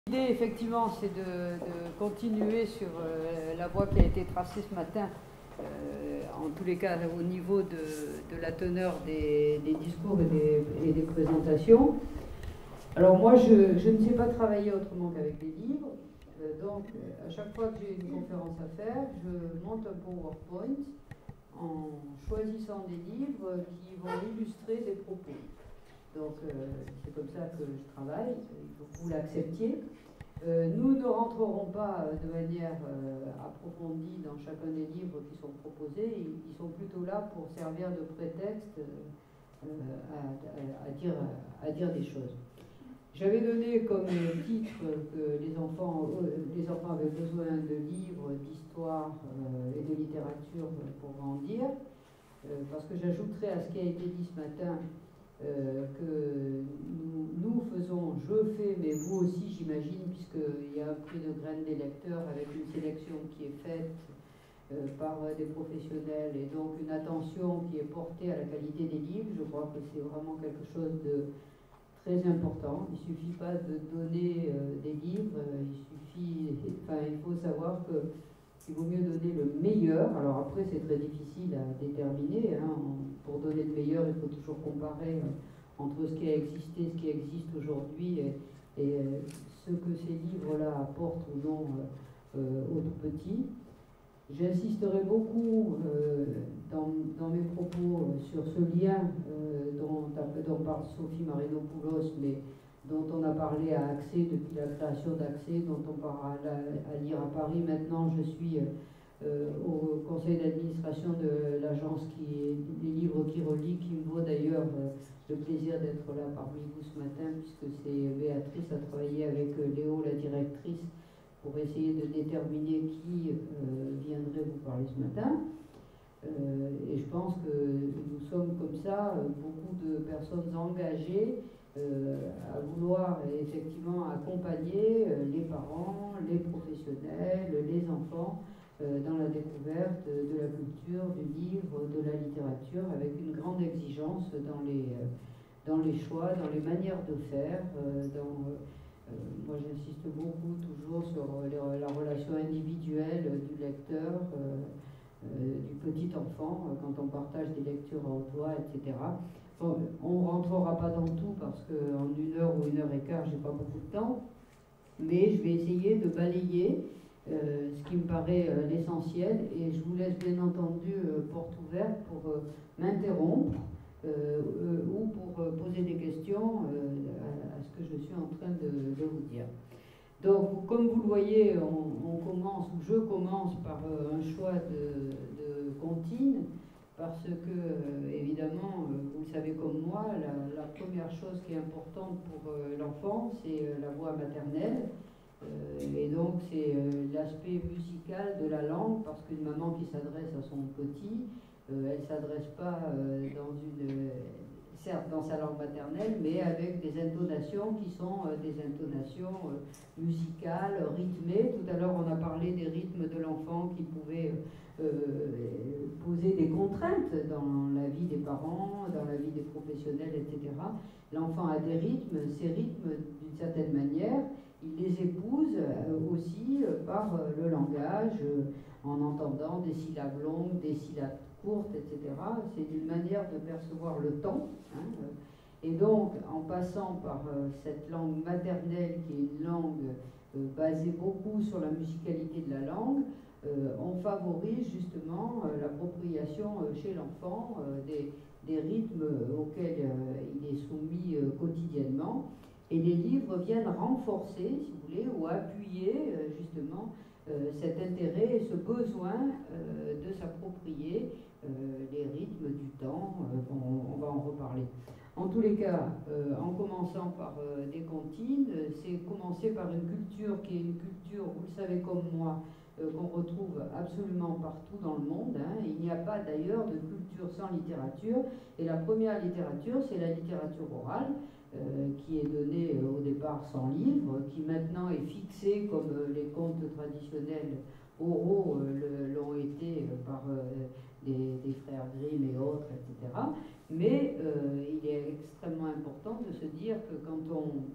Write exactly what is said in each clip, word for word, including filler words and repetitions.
L'idée, effectivement, c'est de, de continuer sur euh, la voie qui a été tracée ce matin, euh, en tous les cas au niveau de, de la teneur des, des discours et des, et des présentations. Alors moi, je, je ne sais pas travailler autrement qu'avec des livres, euh, donc à chaque fois que j'ai une conférence à faire, je monte un PowerPoint en choisissant des livres qui vont illustrer des propos. Donc euh, c'est comme ça que je travaille, il faut que vous l'acceptiez. Euh, nous ne rentrerons pas euh, de manière euh, approfondie dans chacun des livres qui sont proposés, ils, ils sont plutôt là pour servir de prétexte euh, à, à, à, dire, à dire des choses. J'avais donné comme titre que les enfants, euh, les enfants avaient besoin de livres, d'histoire euh, et de littérature pour grandir, euh, parce que j'ajouterai à ce qui a été dit ce matin Euh, que nous, nous faisons, je fais, mais vous aussi j'imagine, puisqu'il y a un prix de graines des lecteurs avec une sélection qui est faite euh, par euh, des professionnels et donc une attention qui est portée à la qualité des livres. Je crois que c'est vraiment quelque chose de très important. Il ne suffit pas de donner euh, des livres, il suffit, enfin il faut savoir que il vaut mieux donner le meilleur. Alors après, c'est très difficile à déterminer. Hein. Pour donner le meilleur, il faut toujours comparer euh, entre ce qui a existé, ce qui existe aujourd'hui et, et euh, ce que ces livres-là apportent ou non euh, euh, aux tout petits. J'insisterai beaucoup euh, dans, dans mes propos euh, sur ce lien euh, dont, dont parle Sophie Marinopoulos, mais dont on a parlé à Accès depuis la création d'Accès, dont on parle à, à lire à Paris. Maintenant, je suis euh, au conseil d'administration de l'agence qui des livres qui relie, qui me vaut d'ailleurs euh, le plaisir d'être là parmi vous ce matin, puisque c'est Béatrice a travaillé avec Léo, la directrice, pour essayer de déterminer qui euh, viendrait vous parler ce matin. Euh, et je pense que nous sommes comme ça, euh, beaucoup de personnes engagées euh, à vouloir effectivement accompagner euh, les parents, les professionnels, les enfants euh, dans la découverte de la culture, du livre, de la littérature, avec une grande exigence dans les, euh, dans les choix, dans les manières de faire, euh, dans... Euh, Euh, moi, j'insiste beaucoup toujours sur les, la relation individuelle du lecteur, euh, euh, du petit enfant, euh, quand on partage des lectures à haute voix, et cetera. Bon, on ne rentrera pas dans tout parce qu'en une heure ou une heure et quart, j'ai pas beaucoup de temps, mais je vais essayer de balayer euh, ce qui me paraît euh, l'essentiel, et je vous laisse bien entendu euh, porte ouverte pour euh, m'interrompre. Euh, euh, ou pour euh, poser des questions euh, à, à ce que je suis en train de, de vous dire. Donc, comme vous le voyez, on, on commence, ou je commence par euh, un choix de, de comptine, parce que, euh, évidemment, euh, vous le savez comme moi, la, la première chose qui est importante pour euh, l'enfant, c'est euh, la voix maternelle. Euh, et donc, c'est euh, l'aspect musical de la langue, parce qu'une maman qui s'adresse à son petit, Euh, elle ne s'adresse pas euh, dans une, euh, certes dans sa langue maternelle, mais avec des intonations qui sont euh, des intonations euh, musicales, rythmées. Tout à l'heure, on a parlé des rythmes de l'enfant qui pouvaient euh, poser des contraintes dans la vie des parents, dans la vie des professionnels, et cetera. L'enfant a des rythmes, ces rythmes, d'une certaine manière, il les épouse euh, aussi euh, par euh, le langage, euh, en entendant des syllabes longues, des syllabes courte, et cetera. C'est une manière de percevoir le temps. Hein, euh, et donc, en passant par euh, cette langue maternelle, qui est une langue euh, basée beaucoup sur la musicalité de la langue, euh, on favorise justement euh, l'appropriation euh, chez l'enfant euh, des, des rythmes auxquels euh, il est soumis euh, quotidiennement. Et les livres viennent renforcer, si vous voulez, ou appuyer euh, justement euh, cet intérêt et ce besoin euh, de s'approprier Euh, les rythmes du temps, euh, on, on va en reparler. En tous les cas, euh, en commençant par euh, des comptines, euh, c'est commencer par une culture qui est une culture, vous le savez comme moi, euh, qu'on retrouve absolument partout dans le monde. Hein. Il n'y a pas d'ailleurs de culture sans littérature, et la première littérature, c'est la littérature orale, euh, qui est donnée euh, au départ sans livre, qui maintenant est fixée comme euh, les contes traditionnels oraux euh, l'ont été euh, par... Euh, Des, des frères Grimm et autres, et cetera. Mais euh, il est extrêmement important de se dire que quand on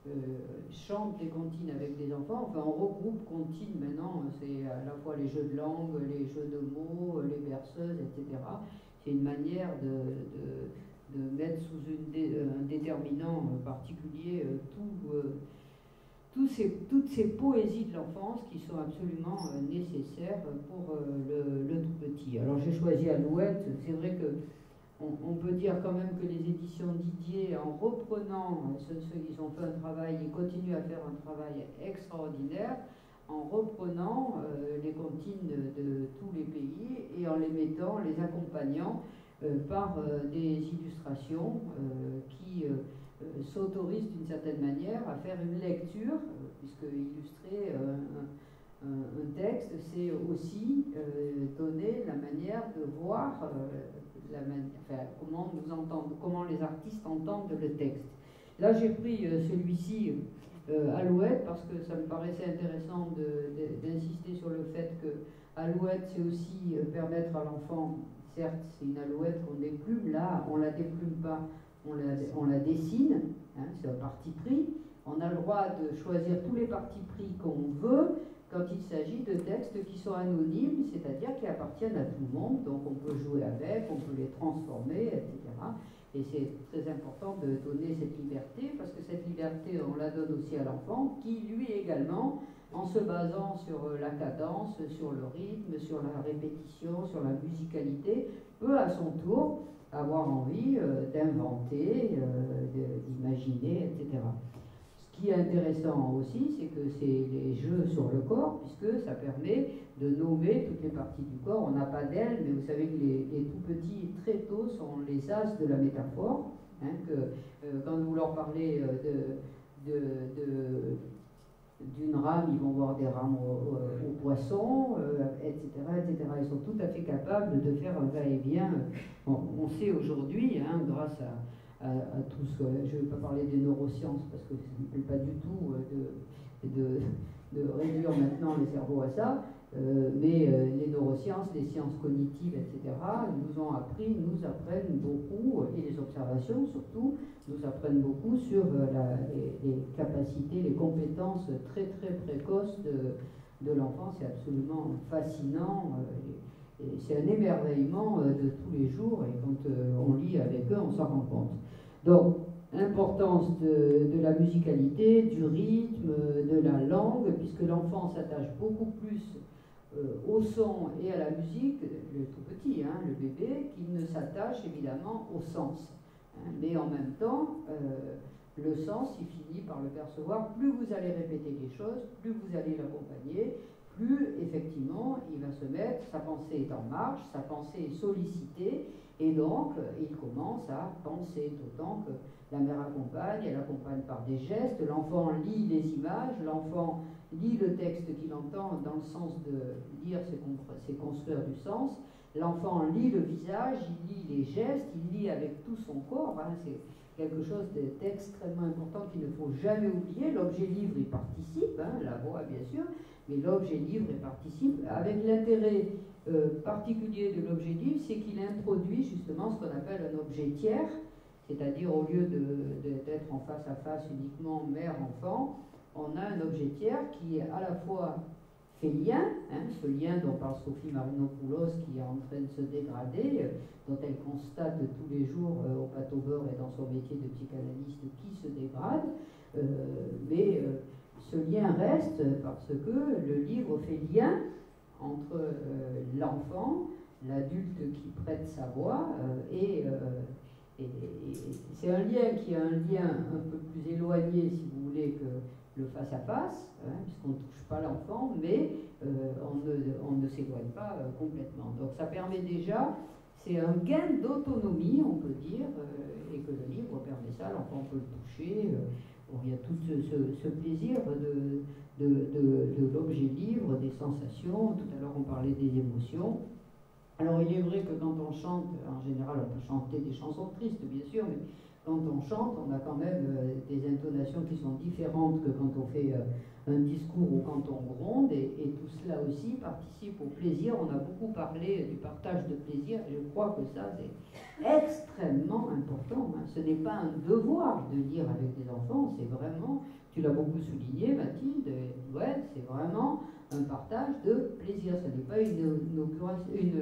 euh, chante des comptines avec des enfants. Enfin, on regroupe comptines maintenant, c'est à la fois les jeux de langue, les jeux de mots, les berceuses, et cetera. C'est une manière de, de, de mettre sous une dé, un déterminant particulier euh, tout, euh, tous ces, toutes ces poésies de l'enfance qui sont absolument euh, nécessaires pour euh, le, le tout petit. Alors j'ai choisi Alouette, c'est vrai que On, on peut dire quand même que les éditions Didier, en reprenant, ceux, ceux qui ont fait un travail, ils continuent à faire un travail extraordinaire, en reprenant euh, les comptines de, de tous les pays et en les mettant, les accompagnant euh, par euh, des illustrations euh, qui euh, euh, s'autorisent d'une certaine manière à faire une lecture, euh, puisque illustrer euh, un, un, un texte, c'est aussi euh, donner la manière de voir euh, la manière, enfin, comment nous entendons, comment les artistes entendent le texte. Là, j'ai pris euh, celui-ci, euh, Alouette, parce que ça me paraissait intéressant d'insister sur le fait que Alouette, c'est aussi euh, permettre à l'enfant, certes, c'est une alouette qu'on déplume, là, on la déplume pas, on la, on la dessine, hein, c'est un parti pris. On a le droit de choisir tous les partis pris qu'on veut, quand il s'agit de textes qui sont anonymes, c'est-à-dire qui appartiennent à tout le monde, donc on peut jouer avec, on peut les transformer, et cetera. Et c'est très important de donner cette liberté, parce que cette liberté, on la donne aussi à l'enfant, qui lui également, en se basant sur la cadence, sur le rythme, sur la répétition, sur la musicalité, peut à son tour avoir envie euh, d'inventer, euh, d'imaginer, et cetera. Ce qui est intéressant aussi, c'est que c'est les jeux sur le corps, puisque ça permet de nommer toutes les parties du corps. On n'a pas d'ailes, mais vous savez que les, les tout petits, très tôt, sont les as de la métaphore. Hein, que euh, quand vous leur parlez de, de, de, d'une rame, ils vont voir des rames aux, aux poissons, euh, et cetera, et cetera. Ils sont tout à fait capables de faire un va-et-vient. Bon, on sait aujourd'hui, hein, grâce à À, à tout ce, je ne vais pas parler des neurosciences parce que ça ne me plaît pas du tout de, de, de réduire maintenant les cerveaux à ça, euh, mais euh, les neurosciences, les sciences cognitives, et cetera, nous ont appris, nous apprennent beaucoup, et les observations surtout, nous apprennent beaucoup sur euh, la, les, les capacités, les compétences très très précoces de, de l'enfant. C'est absolument fascinant. Euh, C'est un émerveillement euh, de tous les jours, et quand euh, on lit avec eux, on s'en rend compte. Donc, l'importance de, de la musicalité, du rythme, de la langue, puisque l'enfant s'attache beaucoup plus euh, au son et à la musique, le tout petit, hein, le bébé, qu'il ne s'attache évidemment au sens. Hein, mais en même temps, euh, le sens, il finit par le percevoir. Plus vous allez répéter les choses, plus vous allez l'accompagner, plus effectivement il va se mettre, sa pensée est en marche, sa pensée est sollicitée, et donc il commence à penser, d'autant que la mère accompagne, elle accompagne par des gestes, l'enfant lit les images, l'enfant lit le texte qu'il entend, dans le sens de lire, c'est construire du sens, l'enfant lit le visage, il lit les gestes, il lit avec tout son corps, hein, c'est quelque chose d'extrêmement important qu'il ne faut jamais oublier. L'objet livre y participe, hein, la voix bien sûr, mais l'objet livre y participe, avec l'intérêt euh, particulier de l'objet livre, c'est qu'il introduit justement ce qu'on appelle un objet tiers, c'est-à-dire au lieu d'être en face à face uniquement mère-enfant, on a un objet tiers qui est à la fois fait lien, hein, ce lien dont parle Sophie Marinopoulos qui est en train de se dégrader, euh, dont elle constate tous les jours euh, au pâteau beurre et dans son métier de psychanalyste qui se dégrade, euh, mais euh, ce lien reste parce que le livre fait lien entre euh, l'enfant, l'adulte qui prête sa voix, euh, et, euh, et, et c'est un lien qui a un lien un peu plus éloigné, si vous voulez, que le face-à-face, hein, puisqu'on ne touche pas l'enfant, mais euh, on ne, on ne s'éloigne pas euh, complètement. Donc ça permet déjà, c'est un gain d'autonomie, on peut dire, euh, et que le livre permet ça, l'enfant peut le toucher. Euh, bon, il y a tout ce, ce, ce plaisir de, de, de, de l'objet livre, des sensations. Tout à l'heure on parlait des émotions. Alors il est vrai que quand on chante, en général on peut chanter des chansons tristes, bien sûr, mais quand on chante, on a quand même euh, des intonations qui sont différentes que quand on fait euh, un discours ou quand on gronde, et, et tout cela aussi participe au plaisir. On a beaucoup parlé du partage de plaisir, et je crois que ça, c'est extrêmement important. Hein. Ce n'est pas un devoir de lire avec des enfants, c'est vraiment, tu l'as beaucoup souligné, Mathilde, ouais, c'est vraiment un partage de plaisir. Ce n'est pas une, une, une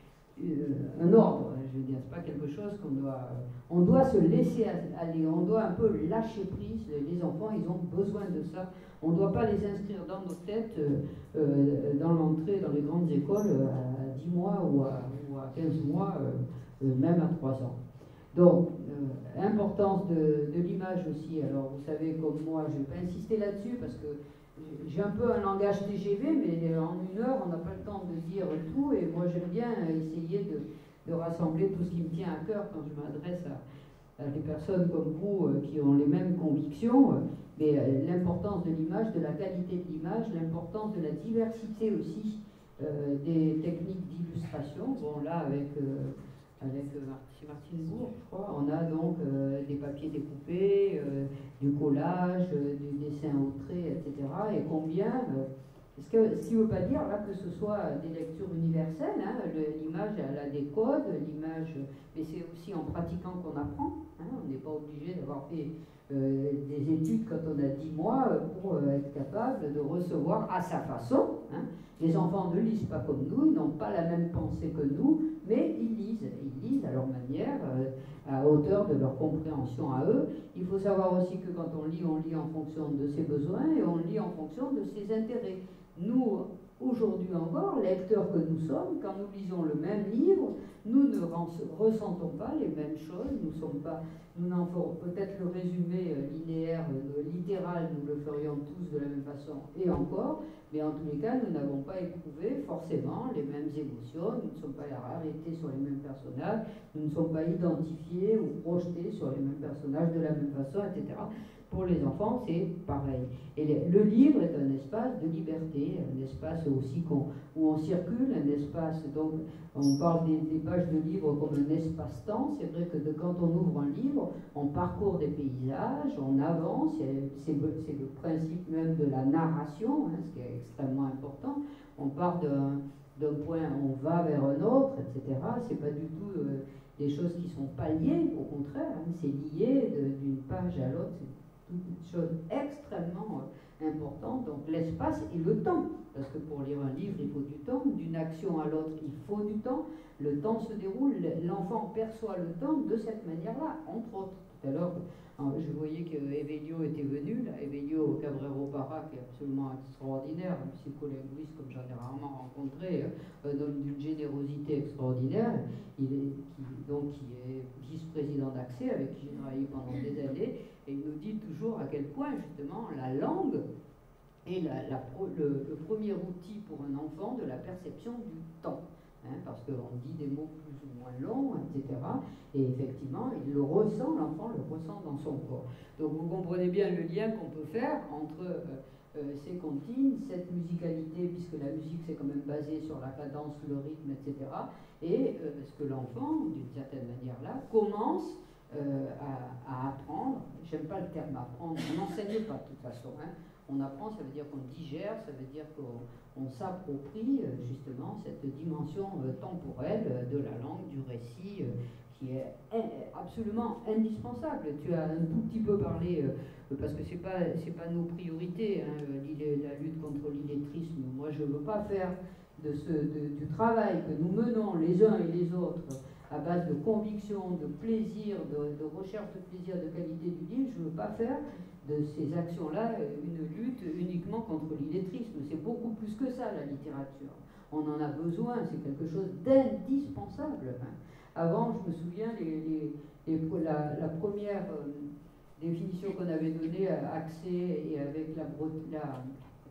Euh, un ordre, je veux dire, c'est pas quelque chose qu'on doit, on doit se laisser aller, on doit un peu lâcher prise. Les enfants, ils ont besoin de ça. On ne doit pas les inscrire dans nos têtes, euh, euh, dans l'entrée, dans les grandes écoles, euh, à dix mois ou à, ou à quinze mois, euh, euh, même à trois ans. Donc, euh, importance de, de l'image aussi. Alors, vous savez, comme moi, je ne vais pas insister là-dessus parce que j'ai un peu un langage T G V, mais en une heure, on n'a pas le temps de dire tout. Et moi, j'aime bien essayer de, de rassembler tout ce qui me tient à cœur quand je m'adresse à, à des personnes comme vous euh, qui ont les mêmes convictions. Mais euh, l'importance de l'image, de la qualité de l'image, l'importance de la diversité aussi euh, des techniques d'illustration. Bon, là, avec... Euh, avec euh, chez Martine Bourg, je crois, on a donc euh, des papiers découpés, euh, du collage, euh, du dessin au trait, et cetera. Et combien, euh, ce, que, ce qui ne veut pas dire là que ce soit des lectures universelles, hein, l'image elle a des codes, l'image, mais c'est aussi en pratiquant qu'on apprend. Hein, on n'est pas obligé d'avoir fait euh, des études quand on a dix mois pour euh, être capable de recevoir à sa façon. Hein. Les enfants ne lisent pas comme nous, ils n'ont pas la même pensée que nous, mais ils lisent, ils lisent à leur manière, euh, à hauteur de leur compréhension à eux. Il faut savoir aussi que quand on lit, on lit en fonction de ses besoins et on lit en fonction de ses intérêts. Nous, aujourd'hui encore, lecteurs que nous sommes, quand nous lisons le même livre, nous ne ressentons pas les mêmes choses, nous sommes pas, nous n'en ferons peut-être le résumé linéaire, littéral, nous le ferions tous de la même façon, et encore, mais en tous les cas, nous n'avons pas éprouvé forcément les mêmes émotions, nous ne sommes pas arrêtés sur les mêmes personnages, nous ne sommes pas identifiés ou projetés sur les mêmes personnages de la même façon, et cetera. Pour les enfants, c'est pareil. Et le livre est un espace de liberté, un espace aussi qu'on, où on circule, un espace, donc on parle des, des pages de livre comme un espace-temps. C'est vrai que de, quand on ouvre un livre, on parcourt des paysages, on avance, c'est le, le principe même de la narration, hein, ce qui est extrêmement important. On part d'un d'un point, on va vers un autre, et cetera. C'est pas du tout euh, des choses qui sont pas liées, au contraire, hein, c'est lié d'une page à l'autre. Une chose extrêmement euh, importante, donc l'espace et le temps, parce que pour lire un livre, il faut du temps, d'une action à l'autre, il faut du temps, le temps se déroule, l'enfant perçoit le temps de cette manière-là, entre autres. Tout à l'heure, je voyais que Evelio était venu, là, Evelio Cabrero Parra, qui est absolument extraordinaire, un psycholinguiste comme j'en ai rarement rencontré, un homme d'une générosité extraordinaire, il est, qui, donc qui est vice-président d'Accès, avec qui j'ai travaillé pendant des années, et il nous dit toujours à quel point, justement, la langue est la, la, le, le premier outil pour un enfant de la perception du temps. Hein, parce qu'on dit des mots plus ou moins longs, et cetera. Et effectivement, il le ressent, l'enfant le ressent dans son corps. Donc vous comprenez bien le lien qu'on peut faire entre euh, euh, ces comptines, cette musicalité, puisque la musique c'est quand même basé sur la cadence, le rythme, et cetera. Et euh, ce que l'enfant, d'une certaine manière-là, commence Euh, à, à apprendre. J'aime pas le terme apprendre, on n'enseigne pas de toute façon. Hein. On apprend, ça veut dire qu'on digère, ça veut dire qu'on s'approprie euh, justement cette dimension euh, temporelle euh, de la langue, du récit, euh, qui est in- absolument indispensable. Tu as un tout petit peu parlé, euh, parce que c'est pas, c'est pas nos priorités, hein, la lutte contre l'illettrisme. Moi, je veux pas faire de ce, de, du travail que nous menons les uns et les autres à base de conviction, de plaisir, de, de recherche de plaisir, de qualité du livre. Je ne veux pas faire de ces actions-là une lutte uniquement contre l'illettrisme. C'est beaucoup plus que ça, la littérature. On en a besoin, c'est quelque chose d'indispensable. Hein. Avant, je me souviens, les, les, les, la, la première euh, définition qu'on avait donnée à Accès et avec la, la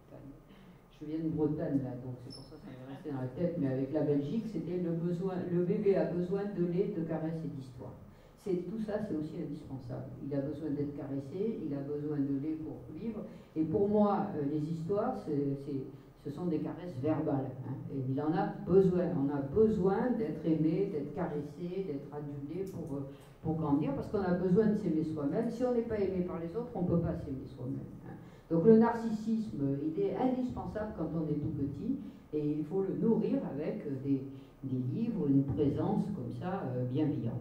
je viens de Bretagne, là, donc c'est pour ça que ça m'est resté dans la tête, mais avec la Belgique, c'était le besoin, le bébé a besoin de lait, de caresses et d'histoire. Tout ça, c'est aussi indispensable. Il a besoin d'être caressé, il a besoin de lait pour vivre, et pour moi, euh, les histoires, c'est, c'est, ce sont des caresses verbales, hein, et il en a besoin. On a besoin d'être aimé, d'être caressé, d'être adulé pour, pour grandir, parce qu'on a besoin de s'aimer soi-même. Si on n'est pas aimé par les autres, on ne peut pas s'aimer soi-même. Hein. Donc le narcissisme, il est indispensable quand on est tout petit, et il faut le nourrir avec des, des livres, une présence comme ça euh, bienveillante.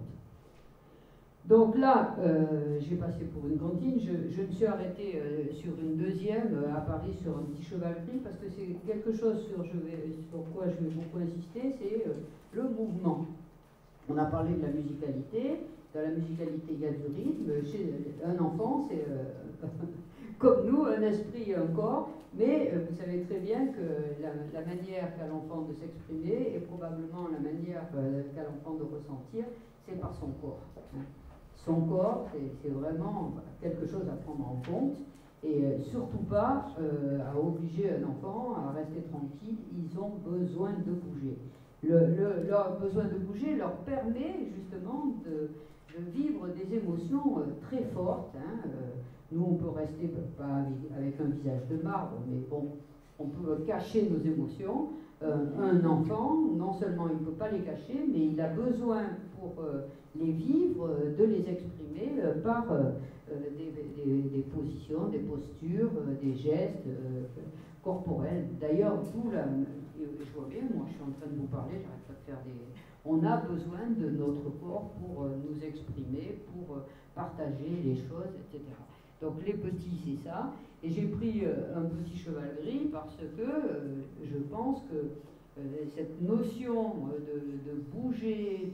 Donc là, euh, j'ai passé pour une cantine, je, je me suis arrêtée euh, sur une deuxième euh, à Paris sur un petit cheval gris, parce que c'est quelque chose sur, je vais, sur quoi je vais beaucoup insister, c'est euh, le mouvement. On a parlé de la musicalité, dans la musicalité il y a du rythme, chez un enfant c'est euh, comme nous, un esprit et un corps, mais euh, vous savez très bien que la, la manière qu'a l'enfant de s'exprimer et probablement la manière euh, qu'a l'enfant de ressentir, c'est par son corps. Hein. Son corps, c'est vraiment quelque chose à prendre en compte, et euh, surtout pas euh, à obliger un enfant à rester tranquille. Ils ont besoin de bouger. Le, le, leur besoin de bouger leur permet justement de, de vivre des émotions euh, très fortes. Hein. Euh, nous, on peut rester pas avec, avec un visage de marbre, mais bon, on peut cacher nos émotions. Euh, un enfant, non seulement il ne peut pas les cacher, mais il a besoin pour euh, les vivre, euh, de les exprimer euh, par euh, des, des, des positions, des postures, euh, des gestes euh, corporels. D'ailleurs, tout là, je vois bien, moi je suis en train de vous parler, j'arrête pas de faire des... On a besoin de notre corps pour euh, nous exprimer, pour euh, partager les choses, et cetera. Donc les petits, c'est ça. Et j'ai pris euh, un petit cheval gris parce que euh, je pense que euh, cette notion de, de bouger,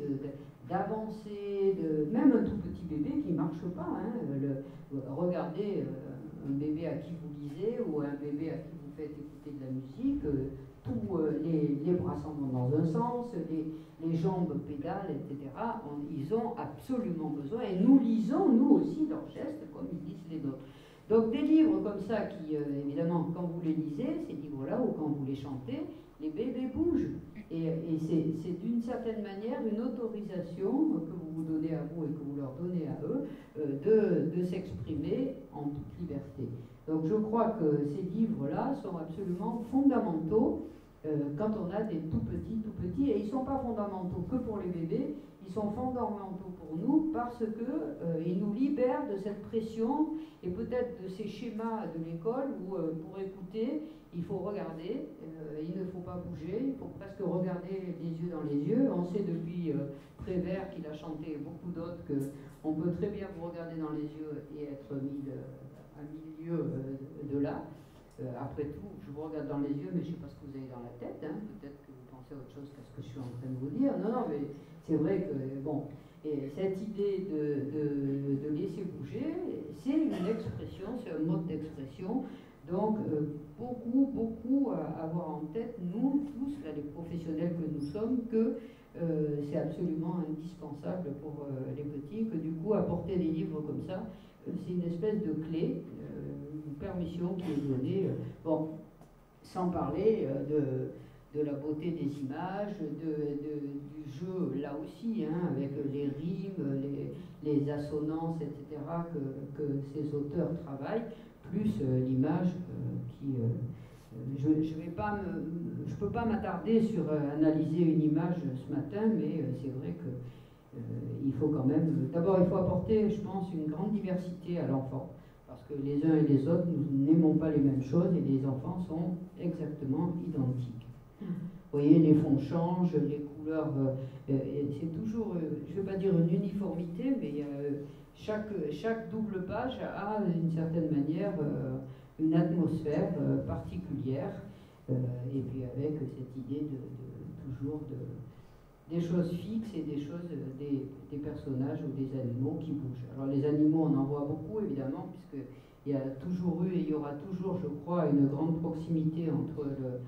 d'avancer, de, de, même un tout petit bébé qui ne marche pas, hein, le, regardez euh, un bébé à qui vous lisez ou un bébé à qui vous faites écouter de la musique, euh, tous euh, les, les bras s'en vont dans un sens, les, les jambes pédalent, et cetera. On, ils ont absolument besoin, et nous lisons, nous aussi, leurs gestes, comme ils lisent les nôtres. Donc des livres comme ça, qui, euh, évidemment, quand vous les lisez, ces livres-là, ou quand vous les chantez, les bébés bougent. Et, et c'est d'une certaine manière une autorisation que vous vous donnez à vous et que vous leur donnez à eux, euh, de, de s'exprimer en toute liberté. Donc je crois que ces livres-là sont absolument fondamentaux euh, quand on a des tout petits, tout petits, et ils ne sont pas fondamentaux que pour les bébés, ils sont fondamentaux pour nous parce qu'ils euh, nous libèrent de cette pression et peut-être de ces schémas de l'école où euh, pour écouter, il faut regarder, euh, il ne faut pas bouger, il faut presque regarder les yeux dans les yeux. On sait depuis euh, Prévert, qu'il a chanté, beaucoup d'autres, qu'on peut très bien vous regarder dans les yeux et être mis de, à milieu euh, de là. Euh, après tout, je vous regarde dans les yeux, mais je ne sais pas ce que vous avez dans la tête. Hein. Peut-être que vous pensez à autre chose qu'à ce que je suis en train de vous dire. Non, non, mais c'est vrai que, bon, et cette idée de, de, de laisser bouger, c'est une expression, c'est un mode d'expression. Donc, euh, beaucoup, beaucoup à avoir en tête, nous tous, là, les professionnels que nous sommes, que euh, c'est absolument indispensable pour euh, les petits, que du coup, apporter des livres comme ça, euh, c'est une espèce de clé, euh, une permission qui est donnée, euh, bon, sans parler euh, de, de la beauté des images, de, de, du jeu, là aussi, hein, avec les rimes, les, les assonances, et cetera, que, que ces auteurs travaillent, plus euh, l'image euh, qui... Euh, je ne peux pas m'attarder sur euh, analyser une image ce matin, mais euh, c'est vrai que euh, il faut quand même... D'abord, il faut apporter, je pense, une grande diversité à l'enfant, parce que les uns et les autres, nous n'aimons pas les mêmes choses, et les enfants sont exactement identiques. Vous voyez, les fonds changent, les couleurs... Euh, c'est toujours, euh, je ne veux pas dire une uniformité, mais euh, chaque, chaque double page a, d'une certaine manière, euh, une atmosphère euh, particulière, euh, et puis avec cette idée de, de toujours de, des choses fixes et des choses, des, des personnages ou des animaux qui bougent. Alors les animaux, on en voit beaucoup, évidemment, puisqu'il y a toujours eu et il y aura toujours, je crois, une grande proximité entre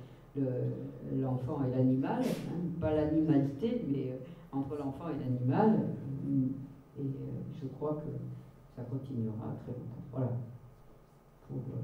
l'enfant le, le, et l'animal, hein, pas l'animalité, mais euh, entre l'enfant et l'animal, et euh, je crois que ça continuera très longtemps. Voilà. Pour, euh...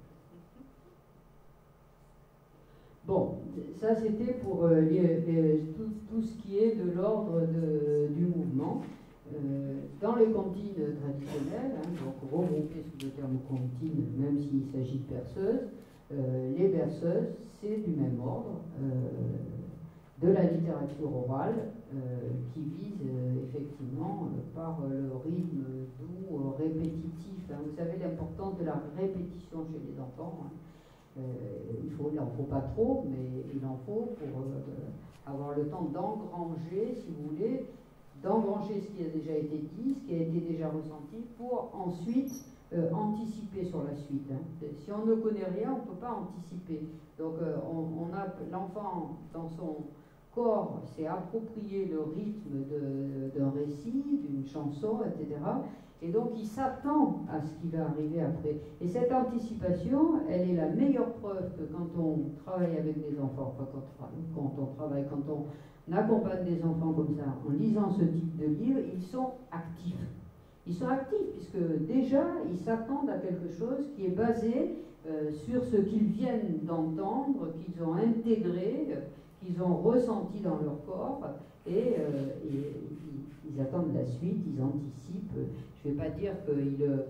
Bon, ça c'était pour euh, les, les, tout, tout ce qui est de l'ordre du mouvement. Euh, dans les comptines traditionnelles, hein, donc regroupées sous le terme comptine, même s'il s'agit de berceuses, euh, les berceuses, c'est du même ordre. Euh, de la littérature orale euh, qui vise euh, effectivement euh, par euh, le rythme doux, euh, répétitif. Hein. Vous savez l'importance de la répétition chez les enfants. Hein. Euh, il faut, il n'en faut pas trop, mais il en faut pour euh, avoir le temps d'engranger, si vous voulez, d'engranger ce qui a déjà été dit, ce qui a été déjà ressenti, pour ensuite euh, anticiper sur la suite. Hein. Si on ne connaît rien, on ne peut pas anticiper. Donc euh, on, on a l'enfant dans son corps s'est approprié le rythme d'un récit, d'une chanson, et cetera. Et donc il s'attend à ce qui va arriver après. Et cette anticipation, elle est la meilleure preuve que quand on travaille avec des enfants, enfin quand, quand on travaille, quand on accompagne des enfants comme ça, en lisant ce type de livre, ils sont actifs. Ils sont actifs puisque déjà ils s'attendent à quelque chose qui est basé euh, sur ce qu'ils viennent d'entendre, qu'ils ont intégré, euh, qu'ils ont ressenti dans leur corps, et, euh, et, et ils attendent la suite, ils anticipent. Je ne vais pas dire qu'ils euh,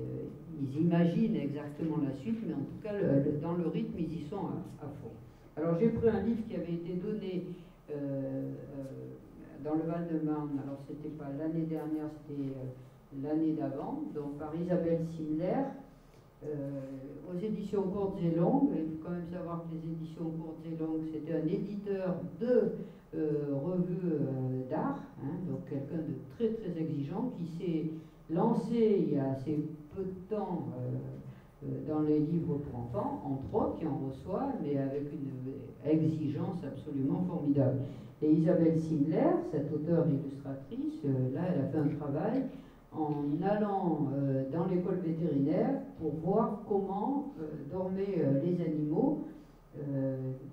ils imaginent exactement la suite, mais en tout cas, le, le, dans le rythme, ils y sont à, à fond. Alors j'ai pris un livre qui avait été donné euh, euh, dans le Val-de-Marne, alors c'était pas l'année dernière, c'était euh, l'année d'avant, donc par Isabelle Simler, Euh, aux éditions courtes et longues. Il faut quand même savoir que les éditions courtes et longues, c'était un éditeur de euh, revues euh, d'art, hein, donc quelqu'un de très très exigeant qui s'est lancé il y a assez peu de temps euh, euh, dans les livres pour enfants, entre autres, qui en reçoit, mais avec une exigence absolument formidable. Et Isabelle Simler, cette auteure illustratrice, euh, là elle a fait un travail en allant euh, dans l'école vétérinaire pour voir comment euh, dormaient euh, les animaux, euh,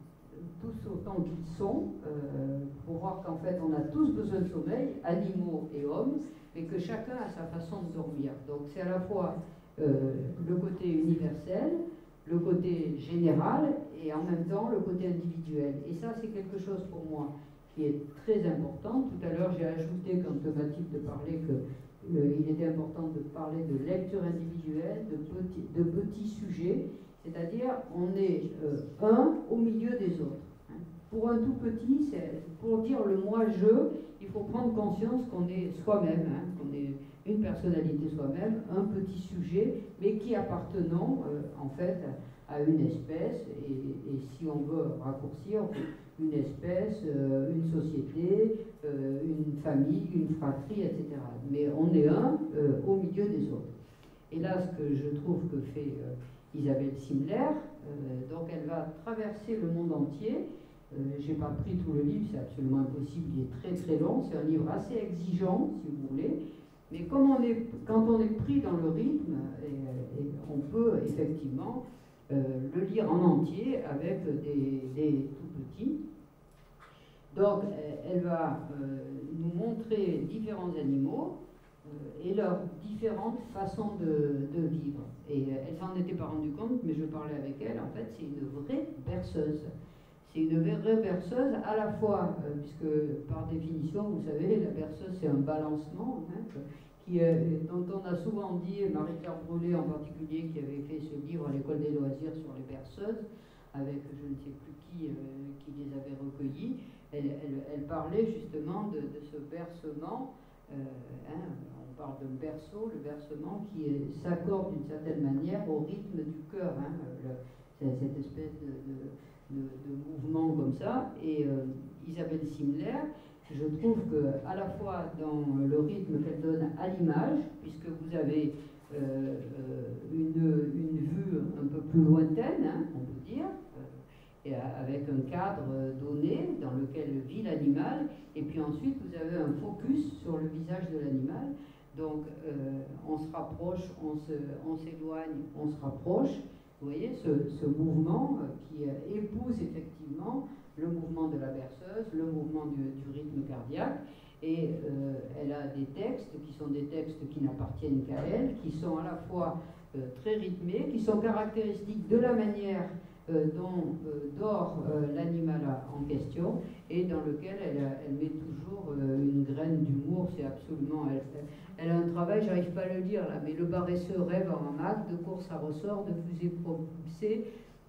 tous autant qu'ils sont, euh, pour voir qu'en fait on a tous besoin de sommeil, animaux et hommes, mais que chacun a sa façon de dormir. Donc c'est à la fois euh, le côté universel, le côté général et en même temps le côté individuel. Et ça c'est quelque chose pour moi qui est très important. Tout à l'heure j'ai ajouté quand Mathilde parlait que Euh, il était important de parler de lecture individuelle, de petits, de petits sujets, c'est-à-dire on est euh, un au milieu des autres. Hein. Pour un tout petit, c'est pour dire le moi-je, il faut prendre conscience qu'on est soi-même, hein, qu'on est une personnalité soi-même, un petit sujet, mais qui appartenant euh, en fait à une espèce, et, et si on veut raccourcir, une espèce, euh, une société, euh, une famille, une fratrie, et cetera. Mais on est un euh, au milieu des autres. Et là, ce que je trouve que fait euh, Isabelle Simler, euh, donc elle va traverser le monde entier. Euh, je n'ai pas pris tout le livre, c'est absolument impossible, il est très très long, c'est un livre assez exigeant, si vous voulez. Mais comme on est, quand on est pris dans le rythme, et, et on peut effectivement Euh, le lire en entier avec des, des tout petits. Donc elle va euh, nous montrer différents animaux euh, et leurs différentes façons de, de vivre. Et euh, elle s'en était pas rendue compte, mais je parlais avec elle, en fait c'est une vraie berceuse. C'est une vraie berceuse à la fois, euh, puisque par définition, vous savez, la berceuse c'est un balancement, hein, Qui, euh, dont on a souvent dit, Marie-Claire Brûlé en particulier, qui avait fait ce livre à l'école des loisirs sur les berceuses, avec je ne sais plus qui, euh, qui les avait recueillis, elle, elle, elle parlait justement de, de ce bercement, euh, hein, on parle d'un berceau, le bercement qui s'accorde d'une certaine manière au rythme du cœur, hein, cette espèce de, de, de, de mouvement comme ça, et euh, Isabelle Simler, je trouve qu'à la fois dans le rythme qu'elle donne à l'image, puisque vous avez euh, euh, une, une vue un peu plus lointaine, hein, on peut dire, euh, et avec un cadre donné dans lequel vit l'animal, et puis ensuite vous avez un focus sur le visage de l'animal, donc euh, on se rapproche, on se, on s'éloigne, on se rapproche. Vous voyez ce, ce mouvement qui épouse effectivement le mouvement de la berceuse, le mouvement du, du rythme cardiaque, et euh, elle a des textes qui sont des textes qui n'appartiennent qu'à elle, qui sont à la fois euh, très rythmés, qui sont caractéristiques de la manière euh, dont euh, dort euh, l'animal en question, et dans lequel elle, a, elle met toujours euh, une graine d'humour. C'est absolument... Elle, elle a un travail, j'arrive pas à le lire là, mais le paresseux rêve en hamac, de course à ressort, de fusée propulsée,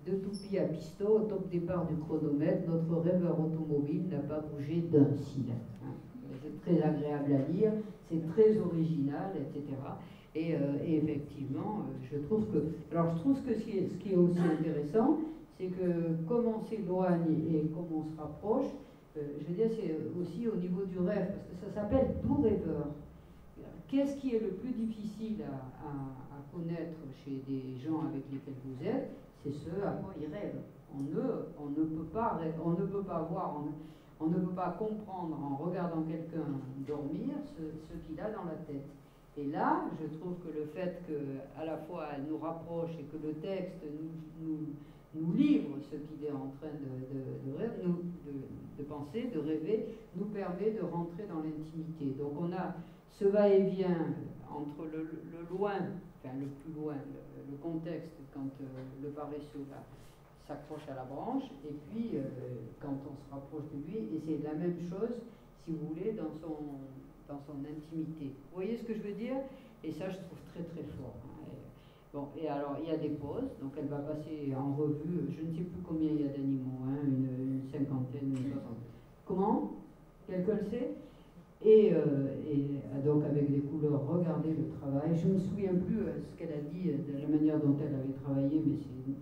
De toupie à piston, au top départ du chronomètre, notre rêveur automobile n'a pas bougé d'un cil. Hein. C'est très agréable à lire, c'est très original, et cetera. Et, euh, et effectivement, euh, je trouve que... Alors, je trouve que ce qui est, ce qui est aussi intéressant, c'est que comme on s'éloigne et comme on se rapproche, euh, je veux dire, c'est aussi au niveau du rêve, parce que ça s'appelle doux rêveur. Qu'est-ce qui est le plus difficile à, à, à connaître chez des gens avec lesquels vous êtes? C'est ce à quoi ils rêvent. On ne, on ne peut pas, on ne peut pas voir, on, on ne peut pas comprendre en regardant quelqu'un dormir ce, ce qu'il a dans la tête. Et là, je trouve que le fait qu'à la fois elle nous rapproche et que le texte nous, nous, nous livre ce qu'il est en train de, de, de, rêve, nous, de, de penser, de rêver, nous permet de rentrer dans l'intimité. Donc on a ce va-et-vient entre le, le loin, enfin le plus loin, le, le contexte, quand euh, le paresseux là, s'accroche à la branche, et puis euh, quand on se rapproche de lui, et c'est la même chose, si vous voulez, dans son, dans son intimité. Vous voyez ce que je veux dire? Et ça, je trouve très très fort. Hein. Et, bon, et alors, il y a des pauses, donc elle va passer en revue, je ne sais plus combien il y a d'animaux, hein, une, une cinquantaine, une soixantaine. Comment? Quelqu'un le sait? Et, euh, et donc avec des couleurs, regardez le travail. Je ne me souviens plus euh, ce qu'elle a dit, euh, de la manière dont elle avait travaillé, mais c'est une,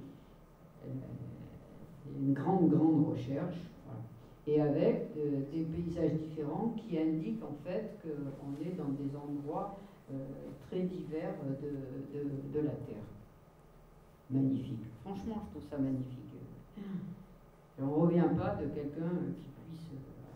une grande, grande recherche. Voilà. Et avec euh, des paysages différents qui indiquent en fait qu'on est dans des endroits euh, très divers de, de, de la Terre. Magnifique. Franchement, je trouve ça magnifique. Et on ne revient pas de quelqu'un qui puisse...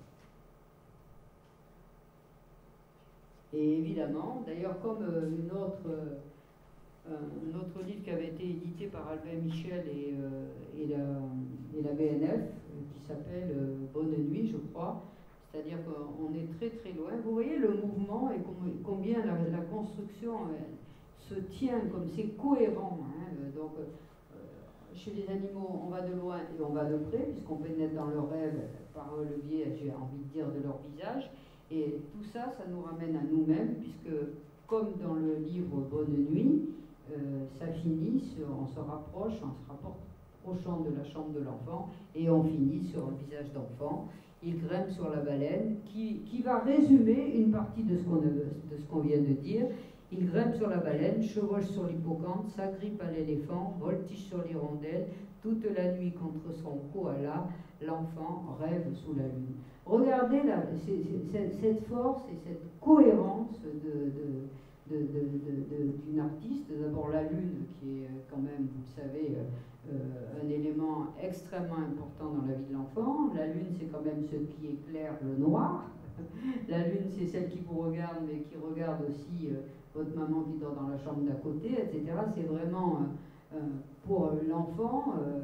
Et évidemment, d'ailleurs, comme euh, une autre, euh, un autre livre qui avait été édité par Albin Michel et, euh, et, la, et la B N F, euh, qui s'appelle euh, Bonne Nuit, je crois, c'est-à-dire qu'on est très très loin. Vous voyez le mouvement et com combien la, la construction euh, se tient, comme c'est cohérent. Hein, euh, donc, euh, chez les animaux, on va de loin et on va de près, puisqu'on pénètre dans leur rêve par le biais, j'ai envie de dire, de leur visage. Et tout ça, ça nous ramène à nous-mêmes, puisque, comme dans le livre Bonne Nuit, euh, ça finit sur, on se rapproche, on se rapprochant de la chambre de l'enfant, et on finit sur un visage d'enfant. Il grimpe sur la baleine, qui, qui va résumer une partie de ce qu'on de ce qu'on vient de dire. Il grimpe sur la baleine, chevauche sur l'hippocampe, s'agrippe à l'éléphant, voltige sur l'hirondelle, toute la nuit contre son koala, l'enfant rêve sous la lune. Regardez la, c est, c est, cette force et cette cohérence de, de, de, de, d'une artiste. D'abord la lune, qui est quand même, vous le savez, euh, un élément extrêmement important dans la vie de l'enfant. La lune, c'est quand même ce qui éclaire le noir. La lune, c'est celle qui vous regarde, mais qui regarde aussi euh, votre maman qui dort dans la chambre d'à côté, et cetera. C'est vraiment, euh, euh, pour l'enfant, euh,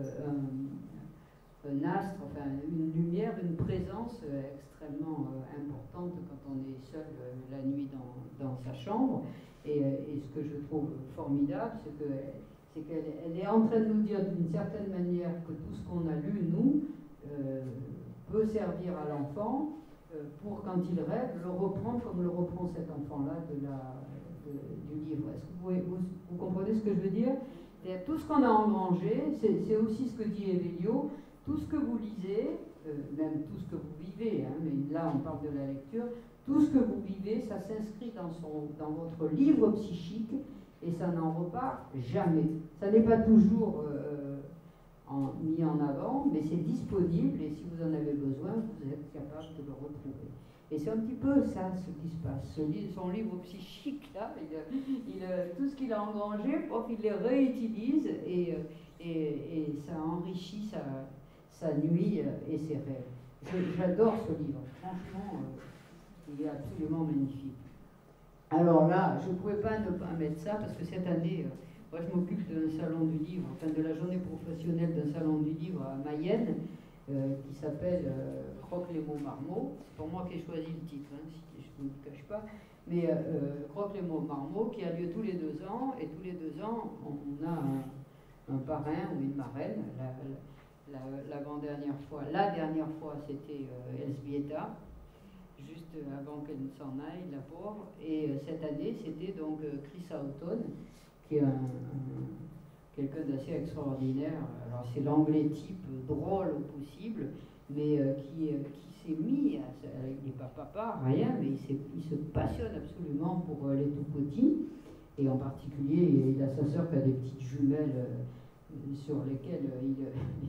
un, un astre, enfin une lumière, une présence euh, extrêmement euh, importante quand on est seul euh, la nuit dans, dans sa chambre. Et, et ce que je trouve formidable, c'est que c'est qu'elle elle est en train de nous dire d'une certaine manière que tout ce qu'on a lu, nous, euh, peut servir à l'enfant euh, pour, quand il rêve, le reprendre comme le reprend cet enfant-là de la, de, du livre. Est-ce que vous, vous, vous comprenez ce que je veux dire? C'est-à-dire, tout ce qu'on a engrangé, c'est aussi ce que dit Evelio, tout ce que vous lisez, euh, même tout ce que vous vivez, hein, mais là on parle de la lecture, tout ce que vous vivez, ça s'inscrit dans, son, dans votre livre psychique et ça n'en repart jamais. Ça n'est pas toujours euh, en, mis en avant, mais c'est disponible et si vous en avez besoin, vous êtes capable de le retrouver. Et c'est un petit peu ça ce qui se passe. Ce livre, son livre psychique, là, il, il, tout ce qu'il a engrangé, pof, il les réutilise et, et, et ça enrichit sa, sa nuit et ses rêves. J'adore ce livre, franchement. Euh, Il est absolument magnifique. Alors là, je ne pouvais pas ne pas mettre ça, parce que cette année, euh, moi je m'occupe d'un salon du livre, enfin de la journée professionnelle d'un salon du livre à Mayenne, euh, qui s'appelle euh, Croque-les-mots Marmot. C'est pour moi qui ai choisi le titre, hein, si je ne me cache pas. Mais euh, Croque-les-mots Marmot, qui a lieu tous les deux ans, et tous les deux ans, on, on a un, un parrain ou une marraine. L'avant-dernière fois, la dernière fois, c'était euh, Elzbieta, juste avant qu'elle ne s'en aille, la pauvre. Et euh, cette année, c'était donc euh, Chris Houghton, qui est un, un quelqu'un d'assez extraordinaire. Alors c'est l'anglais type drôle au possible, mais euh, qui, euh, qui s'est mis, à, il n'est pas papa, rien, mais il, il se passionne absolument pour euh, les tout petits, et en particulier il a sa sœur qui a des petites jumelles euh, sur lesquelles euh, il,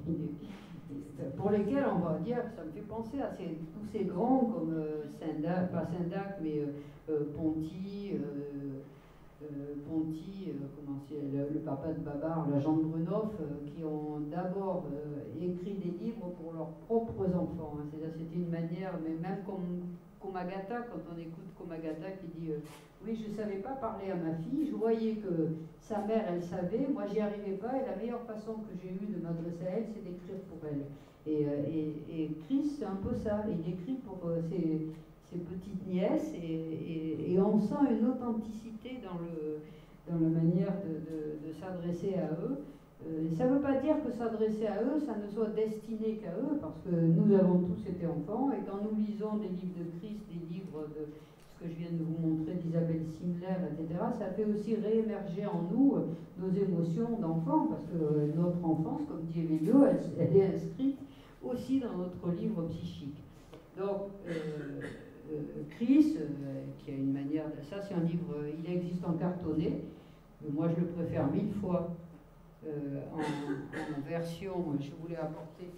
il, pour lesquelles on va dire, ça me fait penser à ces, tous ces grands comme euh, Saint-Dac, pas Saint-Dac, mais euh, euh, Ponty, euh, euh, Ponty, euh, comment c'est, le, le papa de Babar, la Jean de Brunoff, euh, qui ont d'abord euh, écrit des livres pour leurs propres enfants. Hein. C'est-à-dire, c'était une manière, mais même comme Komagata, quand on écoute Komagata qui dit euh, oui, je ne savais pas parler à ma fille, je voyais que sa mère, elle savait, moi j'y arrivais pas, et la meilleure façon que j'ai eue de m'adresser à elle, c'est d'écrire pour elle. Et, euh, et, et Chris, c'est un peu ça, il écrit pour euh, ses, ses petites nièces, et, et, et on sent une authenticité dans, le, dans la manière de, de, de s'adresser à eux. Euh, ça ne veut pas dire que s'adresser à eux, ça ne soit destiné qu'à eux, parce que nous avons tous été enfants, et quand nous lisons des livres de Chris, des livres de ce que je viens de vous montrer d'Isabelle Simler, et cetera, ça fait aussi réémerger en nous euh, nos émotions d'enfants, parce que euh, notre enfance, comme dit Emilio, elle, elle est inscrite aussi dans notre livre psychique. Donc, euh, euh, Chris, euh, qui a une manière, de, ça c'est un livre, il existe en cartonné, mais moi je le préfère mille fois euh, en, en version, je voulais apporter,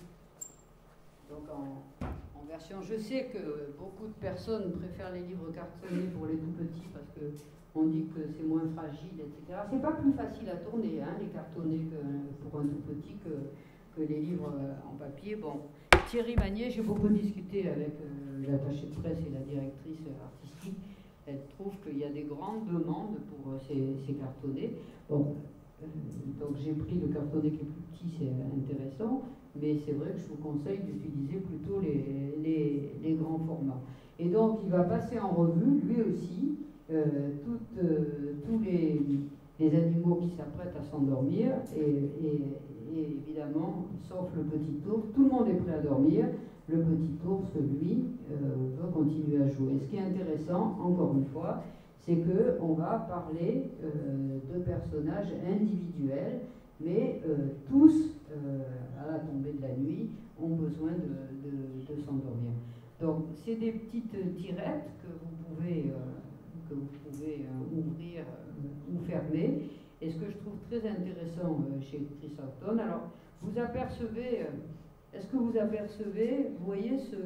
donc en, en version, je sais que beaucoup de personnes préfèrent les livres cartonnés pour les tout petits parce que on dit que c'est moins fragile, et cetera. C'est pas plus facile à tourner, hein, les cartonnés que, pour un tout petit que, que les livres en papier. Bon, Thierry Magnier, j'ai beaucoup discuté avec euh, l'attachée de presse et la directrice artistique. Elle trouve qu'il y a des grandes demandes pour euh, ces, ces cartonnés. Bon, euh, donc j'ai pris le cartonné qui est plus petit, c'est intéressant, mais c'est vrai que je vous conseille d'utiliser plutôt les, les, les grands formats. Et donc il va passer en revue, lui aussi, euh, toutes, euh, tous les, les animaux qui s'apprêtent à s'endormir, et, et, et évidemment, sauf le petit ours, tout le monde est prêt à dormir, le petit ours, lui, euh, veut continuer à jouer. Ce qui est intéressant, encore une fois, c'est qu'on va parler euh, de personnages individuels, mais euh, tous, euh, à la tombée de la nuit, ont besoin de, de, de s'endormir. Donc, c'est des petites tirettes que vous pouvez, euh, que vous pouvez euh, ouvrir euh, ou fermer. Et ce que je trouve très intéressant euh, chez Chris Houghton, alors, vous apercevez, euh, est-ce que vous apercevez, vous voyez ce,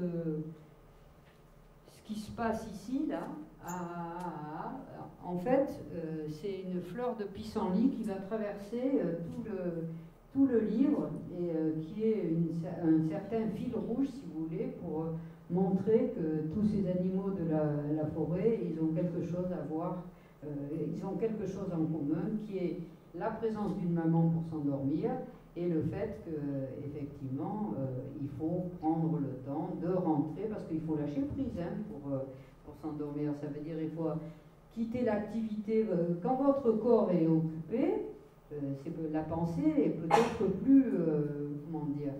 ce qui se passe ici, là, à, à, en fait, euh, c'est une fleur de pissenlit qui va traverser euh, tout, le, tout le livre et euh, qui est une, un certain fil rouge, si vous voulez, pour euh, montrer que tous ces animaux de la, la forêt, ils ont quelque chose à voir, euh, ils ont quelque chose en commun, qui est la présence d'une maman pour s'endormir et le fait qu'effectivement, euh, il faut prendre le temps de rentrer, parce qu'il faut lâcher prise hein, pour... Euh, pour s'endormir, ça veut dire qu'il faut quitter l'activité. Euh, quand votre corps est occupé, euh, c'est, la pensée est peut-être plus, euh, comment dire,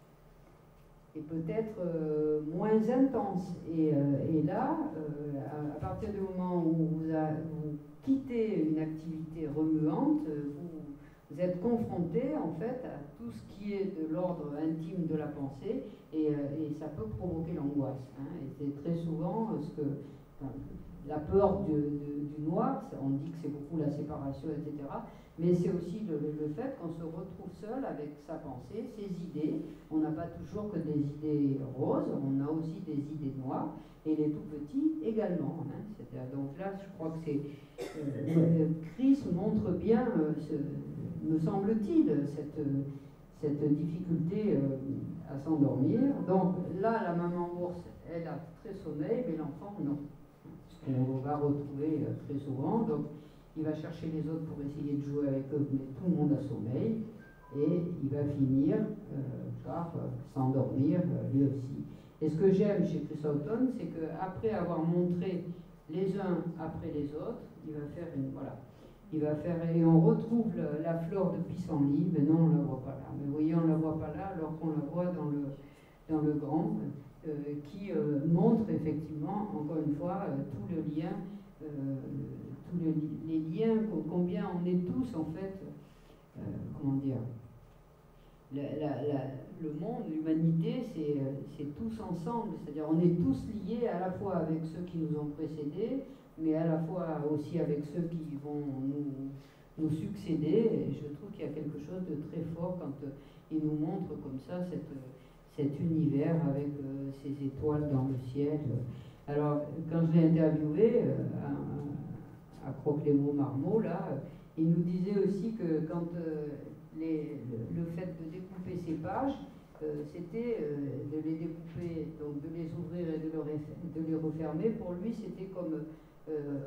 est peut-être euh, moins intense. Et, euh, et là, euh, à, à partir du moment où vous, a, vous quittez une activité remuante, vous, vous êtes confronté en fait à tout ce qui est de l'ordre intime de la pensée, et, euh, et ça peut provoquer l'angoisse. Hein, et c'est très souvent ce que enfin, la peur du, du, du noir, on dit que c'est beaucoup la séparation, et cetera. Mais c'est aussi le, le fait qu'on se retrouve seul avec sa pensée, ses idées. On n'a pas toujours que des idées roses, on a aussi des idées noires, et les tout petits également. Hein. C'est-à-dire, donc là, je crois que c'est euh, Chris montre bien euh, ce, me semble-t-il, cette, cette difficulté euh, à s'endormir. Donc là, la maman ours, elle a très sommeil, mais l'enfant, non. Ce qu'on va retrouver euh, très souvent. Donc, il va chercher les autres pour essayer de jouer avec eux, mais tout le monde a sommeil. Et il va finir euh, par euh, s'endormir euh, lui aussi. Et ce que j'aime chez Chris Houghton, c'est qu'après avoir montré les uns après les autres, il va faire une... Voilà. Il va faire, et on retrouve le, la fleur de pissenlit, mais non, on ne la voit pas là. Mais vous voyez, on ne la voit pas là, alors qu'on la voit dans le, dans le grand, euh, qui euh, montre effectivement, encore une fois, euh, tout le lien, euh, tous les, les liens, combien on est tous, en fait, euh, comment dire, la, la, la, le monde, l'humanité, c'est tous ensemble, c'est-à-dire on est tous liés à la fois avec ceux qui nous ont précédés, mais à la fois aussi avec ceux qui vont nous, nous succéder. Et je trouve qu'il y a quelque chose de très fort quand euh, il nous montre comme ça cette, cet univers avec euh, ces étoiles dans le ciel. Alors, quand je l'ai interviewé euh, à, à Croque-les-Mots-Marmot, là, euh, il nous disait aussi que quand euh, les, le, le fait de découper ces pages, euh, c'était euh, de les découper, donc de les ouvrir et de, le de les refermer. Pour lui, c'était comme euh,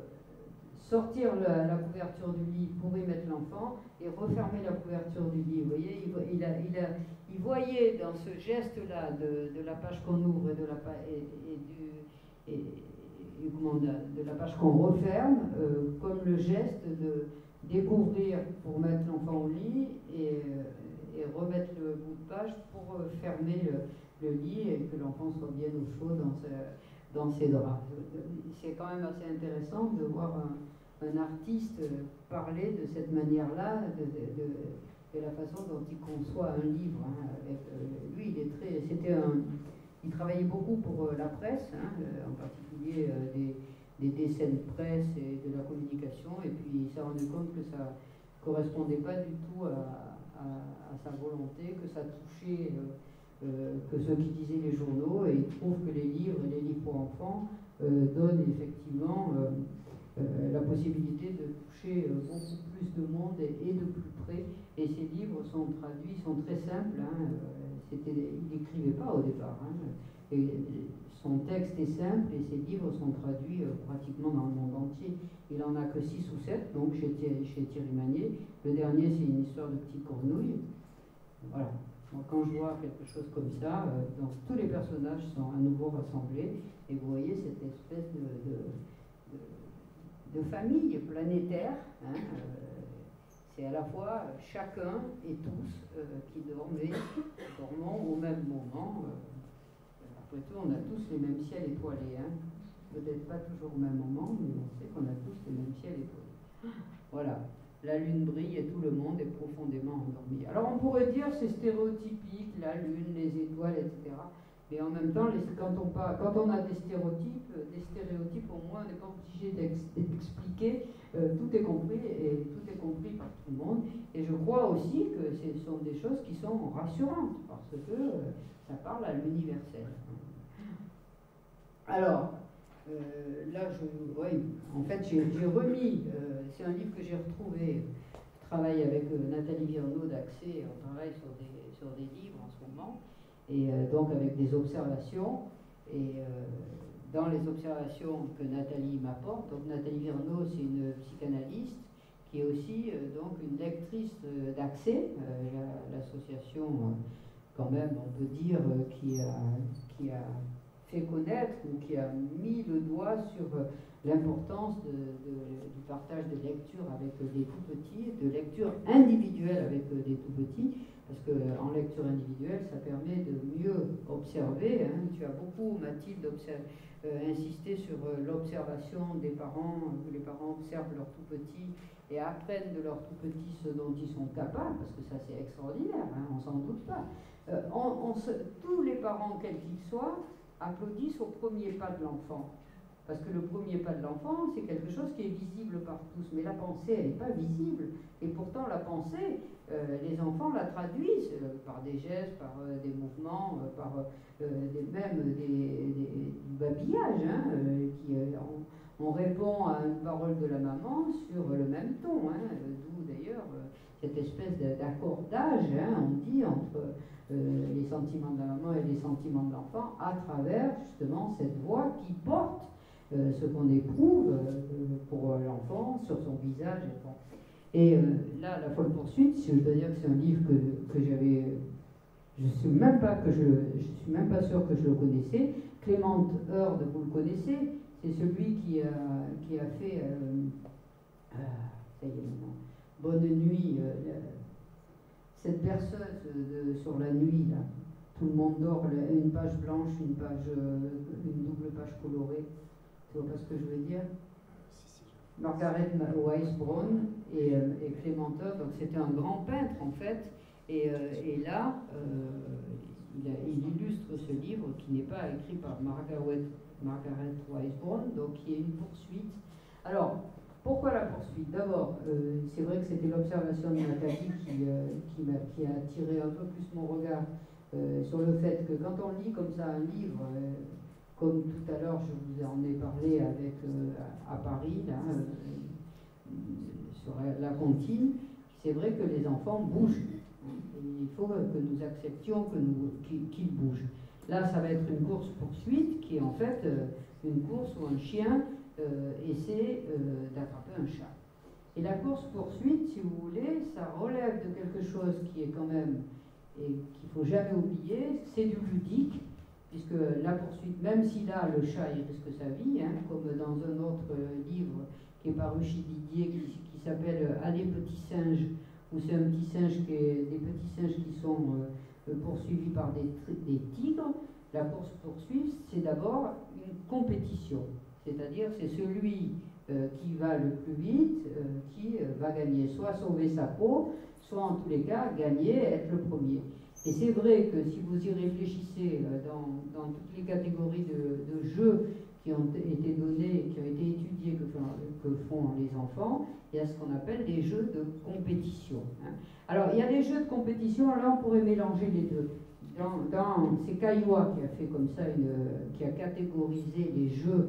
sortir la, la couverture du lit pour y mettre l'enfant et refermer la couverture du lit. Vous voyez, il, il, a, il, a, il voyait dans ce geste-là de, de la page qu'on ouvre et de la, et, et du Et, et comment, de, de la page qu'on referme, euh, comme le geste de découvrir pour mettre l'enfant au lit et, euh, et remettre le bout de page pour euh, fermer le, le lit et que l'enfant soit bien au chaud dans, ce, dans ses draps. C'est quand même assez intéressant de voir un, un artiste parler de cette manière-là, de, de, de, de la façon dont il conçoit un livre. Hein, avec, euh, lui, il est très, c'était un Il travaillait beaucoup pour euh, la presse, hein, euh, en particulier euh, des, des dessins de presse et de la communication, et puis il s'est rendu compte que ça ne correspondait pas du tout à, à, à sa volonté, que ça touchait euh, euh, que ceux qui disaient les journaux, et il trouve que les livres et les livres pour enfants euh, donnent effectivement euh, euh, la possibilité de toucher euh, beaucoup plus de monde et, et de plus près, et ces livres sont traduits, sont très simples, hein, euh, C'était, il n'écrivait pas au départ. Hein. Et son texte est simple et ses livres sont traduits euh, pratiquement dans le monde entier. Il n'en a que six ou sept, donc chez, chez Thierry Magnier. Le dernier, c'est une histoire de petite cornouille. Voilà. Donc, quand je vois quelque chose comme ça, euh, donc, tous les personnages sont à nouveau rassemblés et vous voyez cette espèce de, de, de, de famille planétaire. Hein, euh, C'est à la fois chacun et tous euh, qui dormaient, dormons au même moment. Euh, après tout, on a tous les mêmes ciels étoilés. Hein. Peut-être pas toujours au même moment, mais on sait qu'on a tous les mêmes ciels étoilés. Voilà, la lune brille et tout le monde est profondément endormi. Alors on pourrait dire c'est stéréotypique, la lune, les étoiles, et cetera. Mais en même temps, les, quand, on parle, quand on a des stéréotypes, des stéréotypes, au moins on n'est pas obligé d'expliquer, euh, tout est compris et tout est compris par tout le monde. Et je crois aussi que ce sont des choses qui sont rassurantes parce que euh, ça parle à l'universel. Alors, euh, là, je, ouais, en fait, j'ai remis, euh, c'est un livre que j'ai retrouvé. Je travaille avec euh, Nathalie Virneau d'Accès, on travaille sur des, sur des livres en ce moment. Et euh, donc avec des observations, et euh, dans les observations que Nathalie m'apporte, donc Nathalie Virneau, c'est une psychanalyste qui est aussi euh, donc une lectrice euh, d'Accès, euh, l'association euh, quand même, on peut dire, euh, qui, a, qui a fait connaître ou qui a mis le doigt sur euh, l'importance de, de, du partage de lecture avec euh, des tout petits, de lecture individuelle avec euh, des tout petits, parce qu'en lecture individuelle, ça permet de mieux observer. Hein. Tu as beaucoup, Mathilde, euh, insisté sur euh, l'observation des parents, que les parents observent leurs tout petits et apprennent de leurs tout petits ce dont ils sont capables, parce que ça c'est extraordinaire, hein, on s'en doute pas. Euh, on, on se, tous les parents, quels qu'ils soient, applaudissent au premier pas de l'enfant. Parce que le premier pas de l'enfant, c'est quelque chose qui est visible par tous. Mais la pensée, elle n'est pas visible. Et pourtant, la pensée, euh, les enfants la traduisent euh, par des gestes, par euh, des mouvements, euh, par euh, des, même des, des, du babillage. Hein, euh, qui, euh, on, on répond à une parole de la maman sur le même ton. Hein, d'où d'ailleurs euh, cette espèce d'accordage, hein, on dit, entre euh, les sentiments de la maman et les sentiments de l'enfant, à travers justement cette voix qui porte Euh, ce qu'on éprouve euh, pour euh, l'enfant sur son visage. Et, bon. et euh, là, La Folle Poursuite, si je dois dire que c'est un livre que, que j'avais, je suis même pas que je, je suis même pas sûr que je le connaissais. Clément Heurde, vous le connaissez, c'est celui qui a, qui a fait, euh, euh, ça y est maintenant, Bonne Nuit, euh, la, cette berceuse de, sur la nuit là. Tout le monde dort, une page blanche, une page, une double page colorée. Tu vois pas ce que je veux dire? Margaret Wise-Brown et, euh, et Clémentin, donc c'était un grand peintre en fait, et, euh, et là, euh, il, a, il illustre ce livre qui n'est pas écrit par Margaret, Margaret Wise-Brown, donc il y a une poursuite. Alors, pourquoi la poursuite? D'abord, euh, c'est vrai que c'était l'observation de Nathalie qui, euh, qui, m'a, qui a attiré un peu plus mon regard euh, sur le fait que quand on lit comme ça un livre, euh, comme tout à l'heure je vous en ai parlé avec, euh, à, à Paris, là, euh, sur la, la comptine, c'est vrai que les enfants bougent. Hein, et il faut que nous acceptions que nous, qu'ils, qu'ils bougent. Là, ça va être une course-poursuite qui est en fait euh, une course où un chien euh, essaie euh, d'attraper un chat. Et la course-poursuite, si vous voulez, ça relève de quelque chose qui est quand même, et qu'il ne faut jamais oublier, c'est du ludique, puisque la poursuite, même si là, le chat, il risque sa vie, hein, comme dans un autre livre qui est paru chez Didier, qui, qui s'appelle « Allez, petit singe », où c'est un petit singe qui est, des petits singes qui sont euh, poursuivis par des, des tigres. La course-poursuite, c'est d'abord une compétition, c'est-à-dire c'est celui euh, qui va le plus vite, euh, qui euh, va gagner, soit sauver sa peau, soit en tous les cas gagner, être le premier. Et c'est vrai que si vous y réfléchissez euh, dans, dans toutes les catégories de, de jeux qui ont été donnés, qui ont été étudiés, que font, que font les enfants, il y a ce qu'on appelle des jeux de compétition. Hein. Alors, il y a des jeux de compétition, là on pourrait mélanger les deux. Dans, dans, c'est Caillois qui a fait comme ça, une, qui a catégorisé les jeux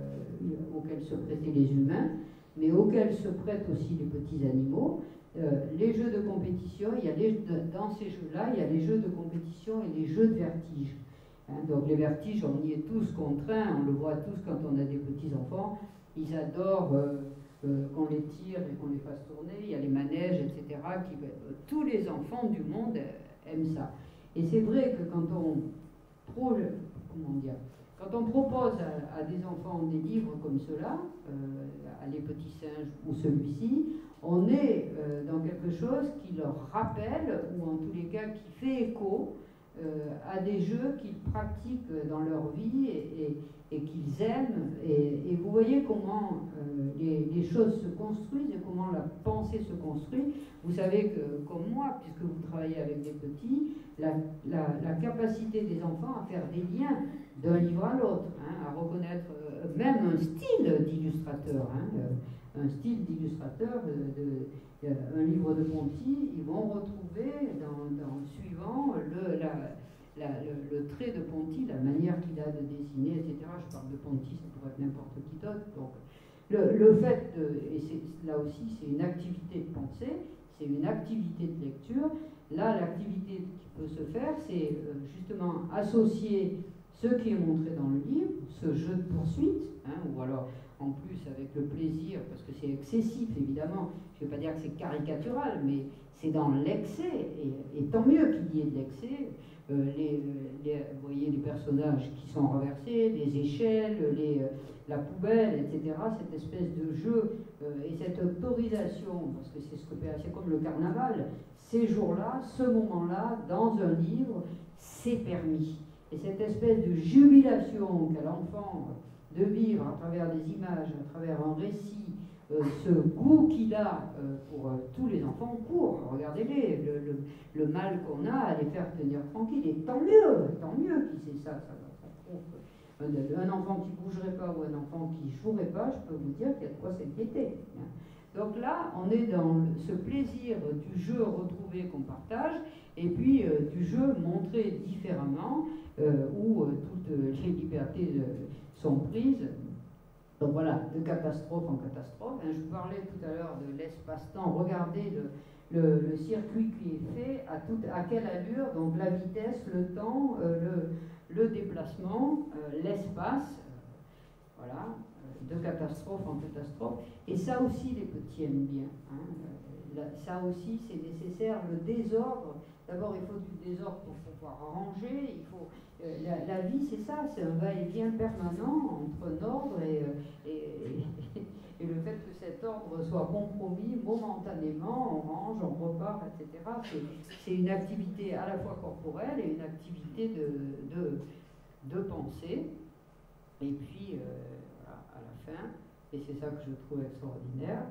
euh, auxquels se prêtaient les humains, mais auxquels se prêtent aussi les petits animaux. Euh, les jeux de compétition, il y a les, dans ces jeux-là, il y a les jeux de compétition et les jeux de vertige. Hein, donc les vertiges, on y est tous contraints, on le voit tous quand on a des petits-enfants, ils adorent euh, euh, qu'on les tire et qu'on les fasse tourner, il y a les manèges, et cetera. Qui, euh, tous les enfants du monde euh, aiment ça. Et c'est vrai que quand on, pro, comment dire, quand on propose à, à des enfants des livres comme ceux-là, euh, à Les Petits Singes ou celui-ci, on est euh, dans quelque chose qui leur rappelle, ou en tous les cas qui fait écho euh, à des jeux qu'ils pratiquent dans leur vie et, et, et qu'ils aiment. Et, et vous voyez comment euh, les, les choses se construisent et comment la pensée se construit. Vous savez que, comme moi, puisque vous travaillez avec des petits, la, la, la capacité des enfants à faire des liens d'un livre à l'autre, hein, à reconnaître euh, même un style d'illustrateur, hein, euh, un style d'illustrateur, de, de, de, un livre de Ponty, ils vont retrouver dans, dans suivant le, la, la, le, le trait de Ponty, la manière qu'il a de dessiner, et cetera. Je parle de Ponty, ça pourrait être n'importe qui d'autre. Donc, le, le fait, de, et c'est, là aussi, c'est une activité de pensée, c'est une activité de lecture. Là, l'activité qui peut se faire, c'est euh, justement associer ce qui est montré dans le livre, ce jeu de poursuite, hein, ou alors en plus avec le plaisir, parce que c'est excessif évidemment, je ne vais pas dire que c'est caricatural, mais c'est dans l'excès, et, et tant mieux qu'il y ait de l'excès. Euh, les, les, vous voyez les personnages qui sont renversés, les échelles, les, la poubelle, et cetera. Cette espèce de jeu euh, et cette autorisation, parce que c'est ce que c'est comme le carnaval, ces jours-là, ce moment-là, dans un livre, c'est permis. Et cette espèce de jubilation qu'a l'enfant de vivre à travers des images, à travers un récit, euh, ce goût qu'il a euh, pour euh, tous les enfants court. Regardez-les, le, le, le mal qu'on a à les faire tenir tranquilles. Et tant mieux, tant mieux qu'il sait ça. ça, ça prouve. Un, un enfant qui ne bougerait pas ou un enfant qui ne jouerait pas, je peux vous dire qu'il y a de quoi s'inquiéter. Donc là, on est dans ce plaisir du jeu retrouvé qu'on partage, et puis euh, du jeu montré différemment, euh, où euh, toutes les libertés euh, sont prises. Donc voilà, de catastrophe en catastrophe. Hein, je parlais tout à l'heure de l'espace-temps. Regardez le, le, le circuit qui est fait, à, toute, à quelle allure, donc la vitesse, le temps, euh, le, le déplacement, euh, l'espace, euh, voilà, euh, de catastrophe en catastrophe. Et ça aussi, les petits aiment bien. Hein, euh, là, ça aussi, c'est nécessaire, le désordre. D'abord, il faut du désordre pour pouvoir ranger. Il faut, euh, la, la vie, c'est ça, c'est un va-et-vient permanent entre un ordre et, euh, et, et, et le fait que cet ordre soit compromis momentanément, on range, on repart, et cetera. C'est, c'est une activité à la fois corporelle et une activité de, de, de pensée. Et puis, euh, voilà, à la fin, Et c'est ça que je trouve extraordinaire.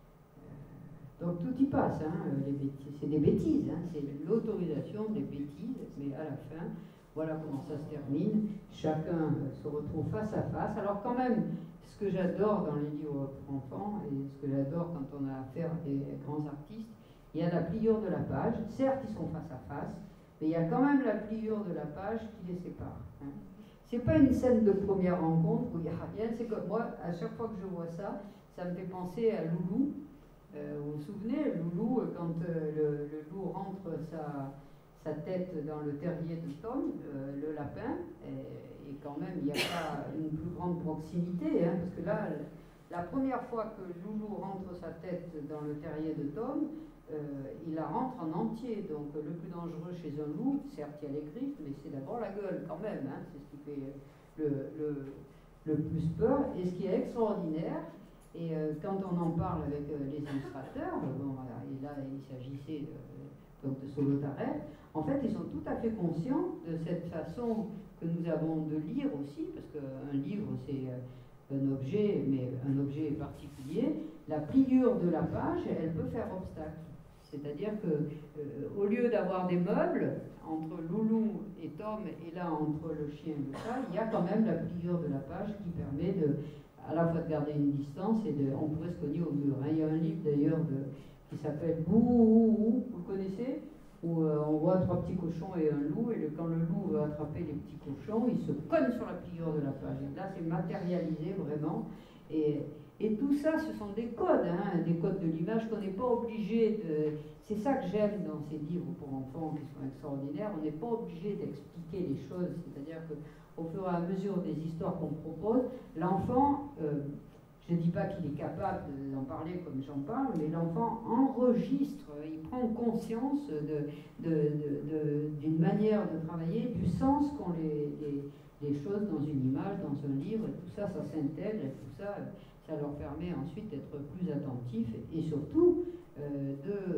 Euh, donc tout y passe, hein, les bêtises. C'est des bêtises, hein, c'est l'autorisation des bêtises, mais à la fin, voilà comment ça se termine. Chacun se retrouve face à face. Alors quand même, ce que j'adore dans les livres pour enfants, et ce que j'adore quand on a affaire à des grands artistes, il y a la pliure de la page. Certes, ils sont face à face, mais il y a quand même la pliure de la page qui les sépare. Hein. C'est pas une scène de première rencontre où il n'y a rien. C'est comme moi, à chaque fois que je vois ça, ça me fait penser à Loulou. Euh, vous vous souvenez, Loulou, quand euh, le, le loup rentre sa, sa tête dans le terrier de Tom, euh, le lapin, et, et quand même, il n'y a pas une plus grande proximité, hein, parce que là, la première fois que Loulou rentre sa tête dans le terrier de Tom, euh, il la rentre en entier. Donc le plus dangereux chez un loup, certes il y a les griffes, mais c'est d'abord la gueule quand même, hein, c'est ce qui fait le, le, le plus peur. Et ce qui est extraordinaire, et euh, quand on en parle avec euh, les illustrateurs, bon, voilà, et là il s'agissait euh, donc de Solotarev, en fait ils sont tout à fait conscients de cette façon que nous avons de lire aussi, parce qu'un livre c'est euh, un objet, mais un objet particulier. La pliure de la page, elle peut faire obstacle. C'est-à-dire que euh, au lieu d'avoir des meubles entre Loulou et Tom, et là entre le chien et le chat, il y a quand même la pliure de la page qui permet de, à la fois de garder une distance et de, on pourrait se cogner au mur. Hein. Il y a un livre d'ailleurs qui s'appelle Bouh, vous le connaissez, où euh, on voit trois petits cochons et un loup, et le, quand le loup veut attraper les petits cochons, il se cogne sur la pliure de la page. Et là, c'est matérialisé vraiment. Et, et tout ça, ce sont des codes, hein, des codes de l'image qu'on n'est pas obligé de... C'est ça que j'aime dans ces livres pour enfants qui sont extraordinaires. On n'est pas obligé d'expliquer les choses, c'est-à-dire qu'au fur et à mesure des histoires qu'on propose, l'enfant, euh, je ne dis pas qu'il est capable d'en parler comme j'en parle, mais l'enfant enregistre, il prend conscience de, de, de, de, d'une manière de travailler, du sens qu'ont les, les, les choses dans une image, dans un livre, et tout ça, ça s'intègre, et tout ça, ça leur permet ensuite d'être plus attentifs, et surtout euh,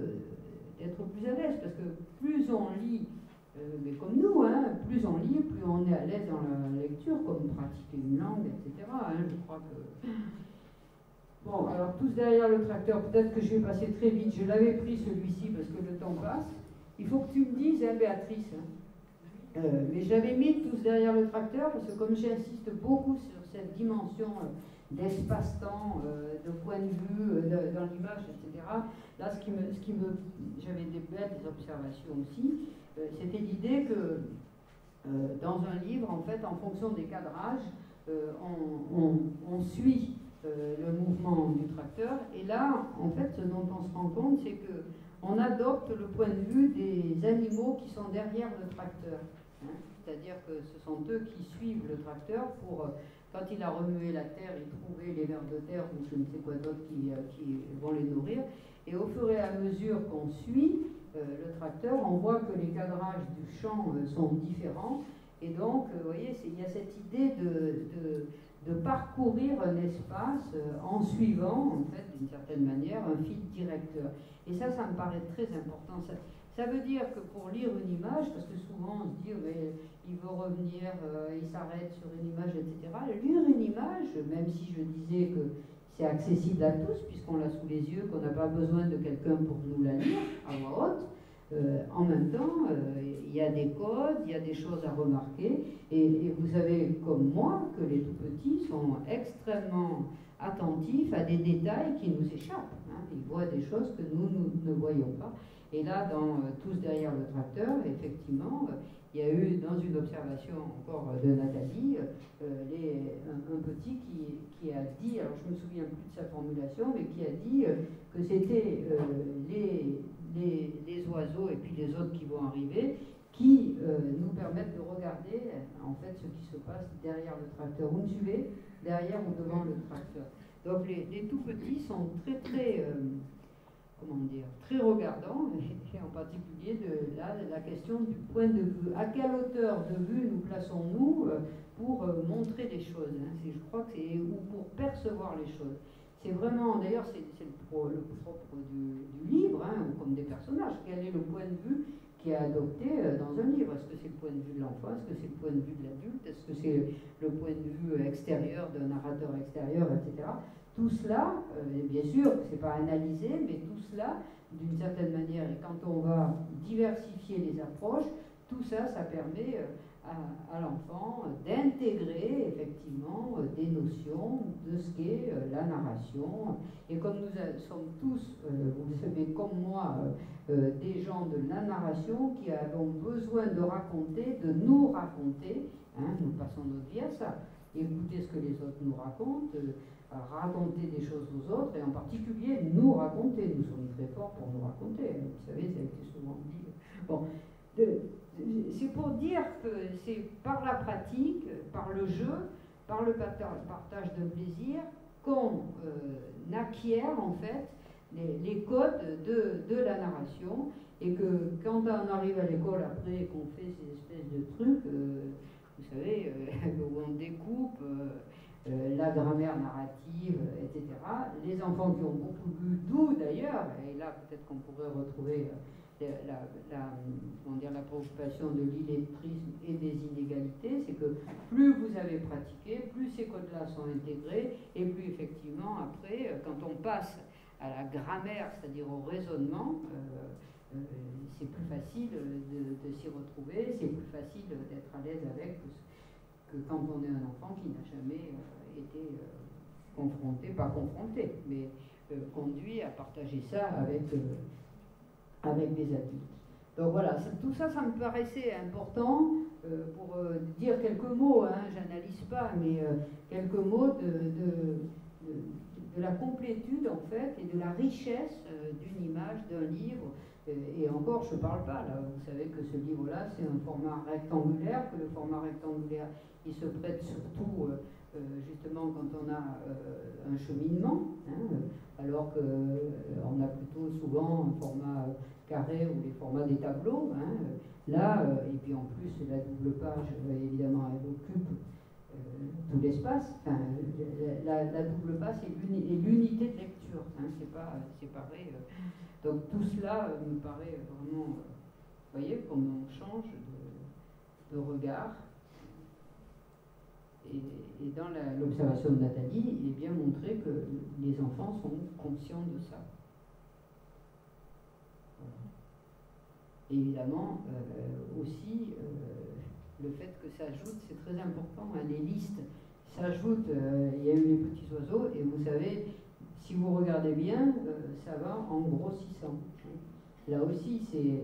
de, d'être plus à l'aise, parce que plus on lit, euh, mais comme nous, hein, plus on lit, plus on est à l'aise dans la lecture, comme pratiquer une langue, et cetera. Hein, je crois que... Bon, alors tous derrière le tracteur, peut-être que je vais passer très vite, je l'avais pris celui-ci parce que le temps passe. Il faut que tu me dises, hein, Béatrice, hein. Euh, mais j'avais mis tous derrière le tracteur parce que comme j'insiste beaucoup sur cette dimension euh, d'espace-temps, euh, de point de vue, euh, de, dans l'image, et cetera, là, ce qui me, ce qui me, j'avais des belles observations aussi, euh, c'était l'idée que euh, dans un livre, en fait, en fonction des cadrages, euh, on, on, on suit Euh, le mouvement du tracteur. Et là, en fait, ce dont on se rend compte, c'est que on adopte le point de vue des animaux qui sont derrière le tracteur. Hein. C'est-à-dire que ce sont eux qui suivent le tracteur pour, euh, quand il a remué la terre, et trouver les vers de terre ou je ne sais quoi d'autre qui, euh, qui vont les nourrir. Et au fur et à mesure qu'on suit euh, le tracteur, on voit que les cadrages du champ euh, sont différents. Et donc, euh, vous voyez, il y a cette idée de, de de parcourir un espace euh, en suivant, en fait, d'une certaine manière, un fil directeur. Et ça, ça me paraît très important. Ça, ça veut dire que pour lire une image, parce que souvent on se dit, mais il veut revenir, euh, il s'arrête sur une image, et cetera. Lire une image, même si je disais que c'est accessible à tous, puisqu'on l'a sous les yeux, qu'on n'a pas besoin de quelqu'un pour nous la lire à voix haute, Euh, en même temps, euh, il y a des codes, il y a des choses à remarquer, et, et vous savez comme moi que les tout petits sont extrêmement attentifs à des détails qui nous échappent. Hein. Ils voient des choses que nous, nous ne voyons pas. Et là, dans euh, Tous derrière le tracteur, effectivement, euh, il y a eu dans une observation encore de Nathalie, euh, les, un, un petit qui, qui a dit, alors je ne me souviens plus de sa formulation, mais qui a dit euh, que c'était euh, les... Les, les oiseaux et puis les autres qui vont arriver, qui euh, nous permettent de regarder en fait ce qui se passe derrière le tracteur. Vous me suivez? Derrière ou devant le tracteur. Donc les, les tout petits sont très très euh, comment dire, très regardants, et en particulier de là, la question du point de vue. À quelle hauteur de vue nous plaçons-nous euh, pour euh, montrer les choses, hein. Je crois que c'est ou pour percevoir les choses. C'est vraiment, d'ailleurs, c'est le, pro, le propre du, du livre, hein, comme des personnages. Quel est le point de vue qui est adopté euh, dans un livre? Est-ce que c'est le point de vue de l'enfant? Est-ce que c'est le point de vue de l'adulte? Est-ce que c'est le point de vue extérieur d'un narrateur extérieur, et cetera. tout cela, euh, bien sûr, c'est pas analysé, mais tout cela, d'une certaine manière, et quand on va diversifier les approches, tout ça, ça permet euh, à, à l'enfant d'intégrer effectivement euh, des notions de ce qu'est euh, la narration. Et comme nous a, sommes tous, euh, vous le savez comme moi, euh, euh, des gens de la narration qui avons besoin de raconter, de nous raconter, hein, nous passons notre vie à ça. Écouter ce que les autres nous racontent, euh, raconter des choses aux autres, et en particulier nous raconter. Nous sommes très forts pour nous raconter. Vous savez, ça a été souvent dit. Bon, c'est pour dire que c'est par la pratique, par le jeu, par le partage de plaisir qu'on euh, acquiert en fait les, les codes de, de la narration, et que quand on arrive à l'école après et qu'on fait ces espèces de trucs, euh, vous savez, euh, où on découpe euh, euh, la grammaire narrative, et cetera, les enfants qui ont beaucoup lu, d'où d'ailleurs, et là peut-être qu'on pourrait retrouver euh, la, la, comment dire, la préoccupation de l'illettrisme et des inégalités, c'est que plus vous avez pratiqué, plus ces codes-là sont intégrés, et plus effectivement après, quand on passe à la grammaire, c'est-à-dire au raisonnement, euh, euh, c'est plus facile de, de s'y retrouver, c'est plus facile d'être à l'aise avec que, que quand on est un enfant qui n'a jamais euh, été euh, confronté, pas confronté, mais euh, conduit à partager ça avec, euh, avec des adultes. Donc voilà, tout ça, ça me paraissait important euh, pour euh, dire quelques mots, hein, j'analyse pas, mais euh, quelques mots de, de, de de la complétude en fait et de la richesse euh, d'une image, d'un livre. Euh, et encore, je ne parle pas, là, vous savez que ce livre-là, c'est un format rectangulaire, que le format rectangulaire, il se prête surtout euh, euh, justement quand on a euh, un cheminement, hein, alors qu'on euh, a plutôt souvent un format euh, carré ou les formats des tableaux. Hein, là, euh, et puis en plus, la double page, euh, évidemment, elle occupe Euh, tout l'espace, enfin, la, la double passe est l'unité de lecture, hein, c'est pas séparé. Euh. Donc tout cela euh, me paraît vraiment, euh, vous voyez, comme on change de, de regard. Et, et dans l'observation de Nathalie, il est bien montré que les enfants sont conscients de ça. Voilà. Et évidemment, euh, aussi, euh, le fait que ça ajoute, c'est très important, hein, les listes s'ajoutent, euh, il y a eu les petits oiseaux, et vous savez, si vous regardez bien, euh, ça va en grossissant. Là aussi,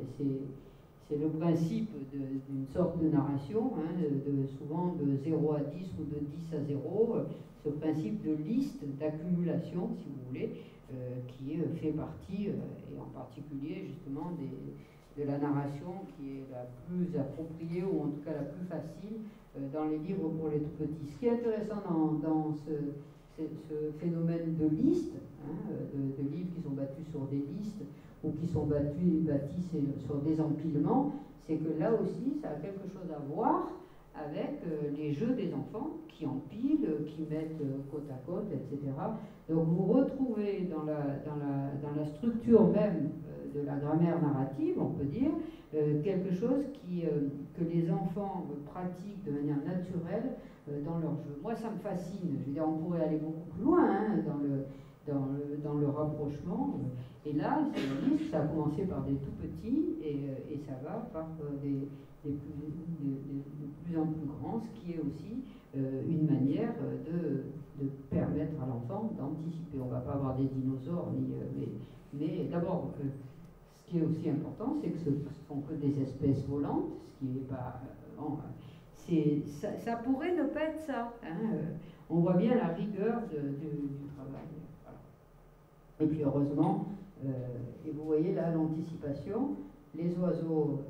c'est le principe d'une sorte de narration, hein, de, de, souvent de zéro à dix ou de dix à zéro, ce principe de liste, d'accumulation, si vous voulez, euh, qui fait partie, euh, et en particulier justement des de la narration qui est la plus appropriée, ou en tout cas la plus facile, euh, dans les livres pour les tout petits. Ce qui est intéressant dans, dans ce, ce, ce phénomène de liste, hein, de, de livres qui sont battus sur des listes, ou qui sont battus, bâtis sur des empilements, c'est que là aussi, ça a quelque chose à voir avec euh, les jeux des enfants qui empilent, qui mettent euh, côte à côte, et cetera. Donc vous retrouvez dans la, dans la, dans la structure même euh, de la grammaire narrative, on peut dire, euh, quelque chose qui, euh, que les enfants euh, pratiquent de manière naturelle euh, dans leur jeu. Moi, ça me fascine. Je veux dire, on pourrait aller beaucoup plus loin hein, dans, le, dans, le, dans le rapprochement. Et là, ça a commencé par des tout petits et, et ça va par euh, des... De plus, de, de, de plus en plus grand, ce qui est aussi euh, une manière de, de permettre à l'enfant d'anticiper. On ne va pas avoir des dinosaures, ni, euh, mais, mais d'abord, euh, ce qui est aussi important, c'est que ce ne sont que des espèces volantes, ce qui n'est pas... Euh, bon, ça, ça pourrait ne pas être ça. Hein, euh, on voit bien la rigueur de, de, du travail. Voilà. Et puis heureusement, euh, et vous voyez là l'anticipation, les oiseaux...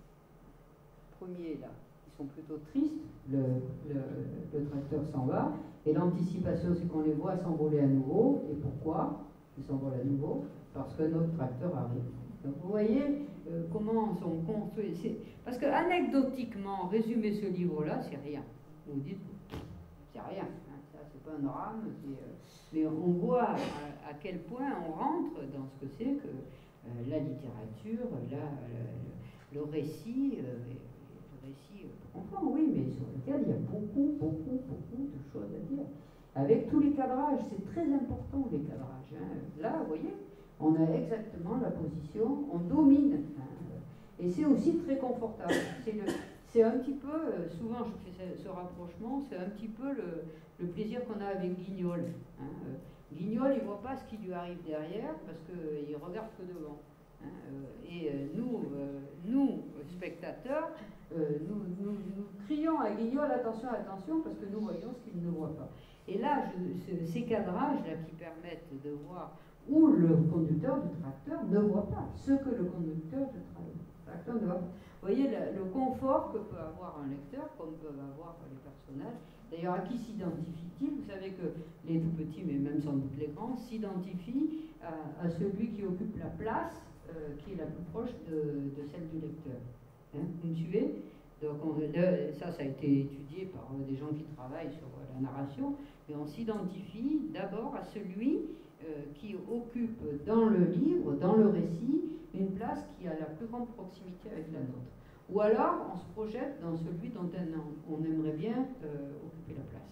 premiers là, ils sont plutôt tristes, le, le, le tracteur s'en va, et l'anticipation c'est qu'on les voit s'envoler à nouveau, et pourquoi ils s'envolent à nouveau? Parce que notre tracteur arrive. Donc vous voyez euh, comment sont construits, parce que anecdotiquement, résumer ce livre-là, c'est rien. Vous dites, c'est rien, hein, ça c'est pas un drame, euh, mais on voit à, à quel point on rentre dans ce que c'est que euh, la littérature, la, le, le récit, euh, récit pour enfants, oui, mais sur lequel il y a beaucoup, beaucoup, beaucoup de choses à dire. avec tous les cadrages. C'est très important, les cadrages. Hein. Là, vous voyez, on a exactement la position, on domine. Hein. Et c'est aussi très confortable. C'est un petit peu, souvent je fais ce, ce rapprochement, c'est un petit peu le, le plaisir qu'on a avec Guignol. Hein. Guignol, il ne voit pas ce qui lui arrive derrière parce qu'il regarde que devant. Hein. Et nous, nous spectateurs, nous, nous, nous crions à Guignol, attention, attention, parce que nous voyons ce qu'il ne voit pas. Et là, je, ces cadrages-là qui permettent de voir où le conducteur du tracteur ne voit pas ce que le conducteur du tracteur ne voit pas. Vous voyez le, le confort que peut avoir un lecteur, comme peuvent avoir les personnages. D'ailleurs, à qui s'identifie-t-il? Vous savez que les tout petits, mais même sans doute les grands, s'identifient à, à celui qui occupe la place euh, qui est la plus proche de, de celle du lecteur. Hein, vous me suivez? Donc on, le, ça, ça a été étudié par des gens qui travaillent sur la narration, mais on s'identifie d'abord à celui euh, qui occupe dans le livre, dans le récit, une place qui a la plus grande proximité avec la nôtre. Ou alors, on se projette dans celui dont on, on aimerait bien euh, occuper la place.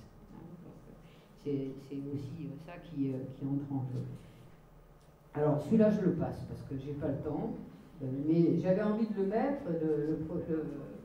C'est aussi ça qui, euh, qui entre en jeu. Alors, celui-là, je le passe parce que j'ai pas le temps, euh, mais j'avais envie de le mettre, le, le, le,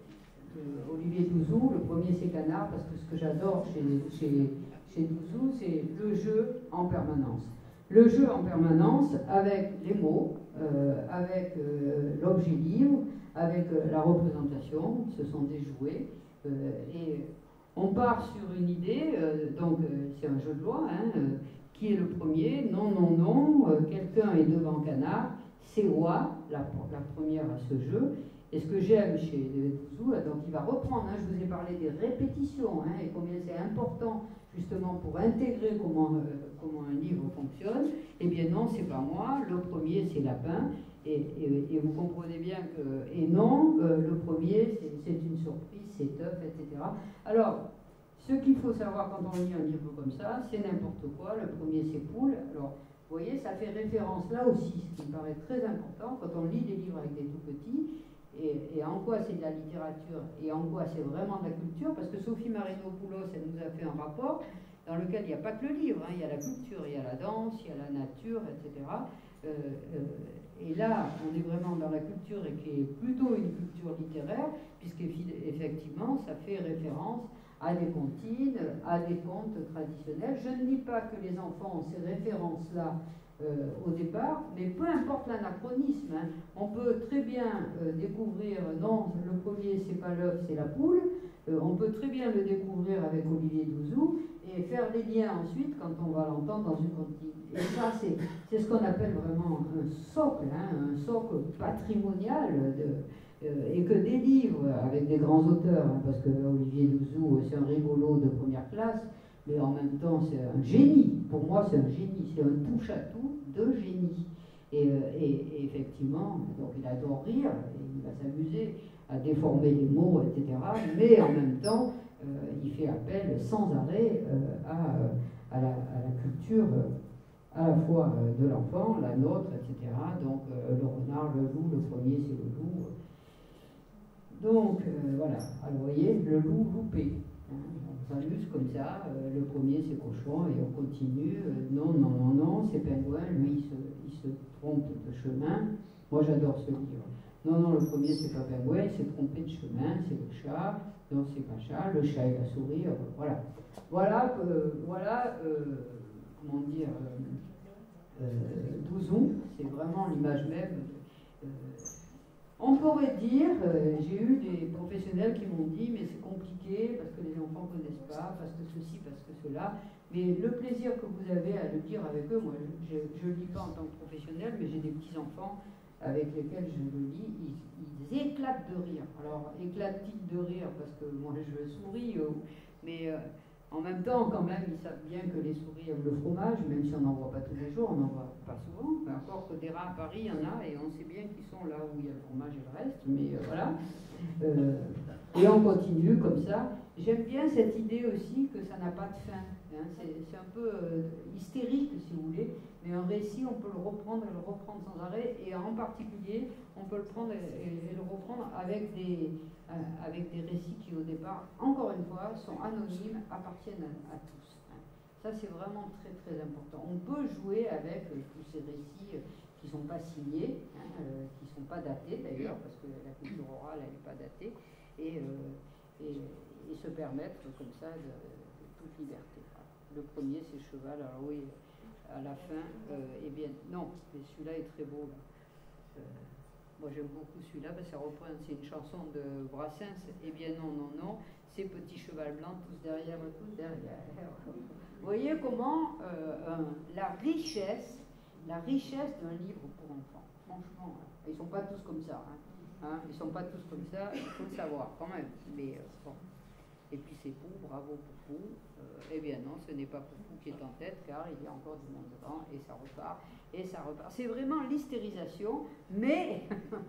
le Olivier Douzou, le premier c'est Canard, parce que ce que j'adore chez, chez, chez Douzou, c'est le jeu en permanence. Le jeu en permanence avec les mots, euh, avec euh, l'objet livre, avec euh, la représentation, ce sont des jouets, euh, et on part sur une idée, euh, donc euh, c'est un jeu de loi, hein, euh, qui est le premier, non, non, non, euh, quelqu'un est devant Canard, c'est Roi, la, la première à ce jeu. Et ce que j'aime chez Douzou, donc il va reprendre, hein, je vous ai parlé des répétitions, hein, et combien c'est important justement pour intégrer comment, euh, comment un livre fonctionne. Eh bien non, c'est pas moi, le premier c'est Lapin, et, et, et vous comprenez bien que, et non, euh, le premier c'est une surprise, c'est tough, et cetera. Alors, ce qu'il faut savoir quand on lit un livre comme ça, c'est n'importe quoi, le premier c'est Poule. Alors, vous voyez, ça fait référence là aussi, ce qui me paraît très important quand on lit des livres avec des tout petits. Et, et en quoi c'est de la littérature et en quoi c'est vraiment de la culture, parce que Sophie Marinopoulos, elle nous a fait un rapport dans lequel il n'y a pas que le livre, hein, il y a la culture, il y a la danse, il y a la nature, et cetera. Euh, euh, et là, on est vraiment dans la culture et qui est plutôt une culture littéraire, puisqu'effectivement, ça fait référence à des comptines, à des contes traditionnels. Je ne dis pas que les enfants ont ces références-là Euh, au départ, mais peu importe l'anachronisme, hein, on peut très bien euh, découvrir, non, le premier c'est pas l'œuf, c'est la poule, euh, on peut très bien le découvrir avec Olivier Douzou et faire des liens ensuite quand on va l'entendre dans une comptine. Et ça, c'est ce qu'on appelle vraiment un socle, hein, un socle patrimonial, de, euh, et que des livres avec des grands auteurs, hein, parce que Olivier Douzou, c'est un rigolo de première classe, mais en même temps, c'est un génie. Pour moi, c'est un génie. C'est un touche-à-tout de génie. Et, et, et effectivement, donc il adore rire, et il va s'amuser à déformer les mots, et cetera. Mais en même temps, euh, il fait appel sans arrêt euh, à, à, la, à la culture, euh, à la fois euh, de l'enfant, la nôtre, et cetera. Donc euh, le renard, le loup, le premier, c'est le loup. Donc euh, voilà. Alors vous voyez, le loup loupé. On s'amuse comme ça, euh, le premier c'est cochon et on continue, euh, non, non, non, non, c'est pingouin, lui il se, il se trompe de chemin, moi j'adore ce livre, non, non, le premier c'est pas pingouin, il s'est trompé de chemin, c'est le chat, non, c'est pas chat, le chat et la souris, euh, voilà, voilà, euh, voilà, euh, comment dire, euh, euh, Douzou, c'est vraiment l'image même. Euh, On pourrait dire, euh, j'ai eu des professionnels qui m'ont dit, mais c'est compliqué parce que les enfants ne connaissent pas, parce que ceci, parce que cela. Mais le plaisir que vous avez à le lire avec eux, moi je ne le lis pas en tant que professionnel, mais j'ai des petits-enfants avec lesquels je le lis, ils, ils éclatent de rire. Alors, éclatent-ils de rire parce que moi je souris, euh, mais euh, en même temps, quand même, ils savent bien que les souris aiment le fromage, même si on n'en voit pas tous les jours, on n'en voit pas souvent. Mais encore que des rats à Paris, il y en a, et on sait bien qu'ils sont là où il y a le fromage et le reste, mais euh, voilà. Euh, et on continue comme ça. J'aime bien cette idée aussi que ça n'a pas de fin. Hein. C'est un peu euh, hystérique, si vous voulez, mais un récit, on peut le reprendre et le reprendre sans arrêt, et en particulier, on peut le prendre et, et, et le reprendre avec des... avec des récits qui au départ, encore une fois, sont anonymes, appartiennent à, à tous. Hein. Ça, c'est vraiment très très important. On peut jouer avec euh, tous ces récits euh, qui ne sont pas signés, hein, euh, qui ne sont pas datés d'ailleurs, parce que la culture orale, elle n'est pas datée, et, euh, et, et se permettre comme ça de, de toute liberté. Le premier, c'est Cheval. Alors oui, à la fin, euh, eh bien, non, mais celui-là est très beau. Là. Euh, moi, j'aime beaucoup celui-là, parce que ça reprend, c'est une chanson de Brassens. Eh bien, non, non, non, ces petits chevals blancs, tous derrière, tous derrière. Vous voyez comment euh, un, la richesse, la richesse d'un livre pour enfants. Franchement, hein, ils ne sont pas tous comme ça. Hein, hein, ils ne sont pas tous comme ça, il faut le savoir quand même. Mais euh, bon. Et puis c'est Pou, bravo Poupou. Euh, eh bien non, ce n'est pas Poupou qui est en tête, car il y a encore du monde devant, et ça repart, et ça repart. C'est vraiment l'hystérisation, mais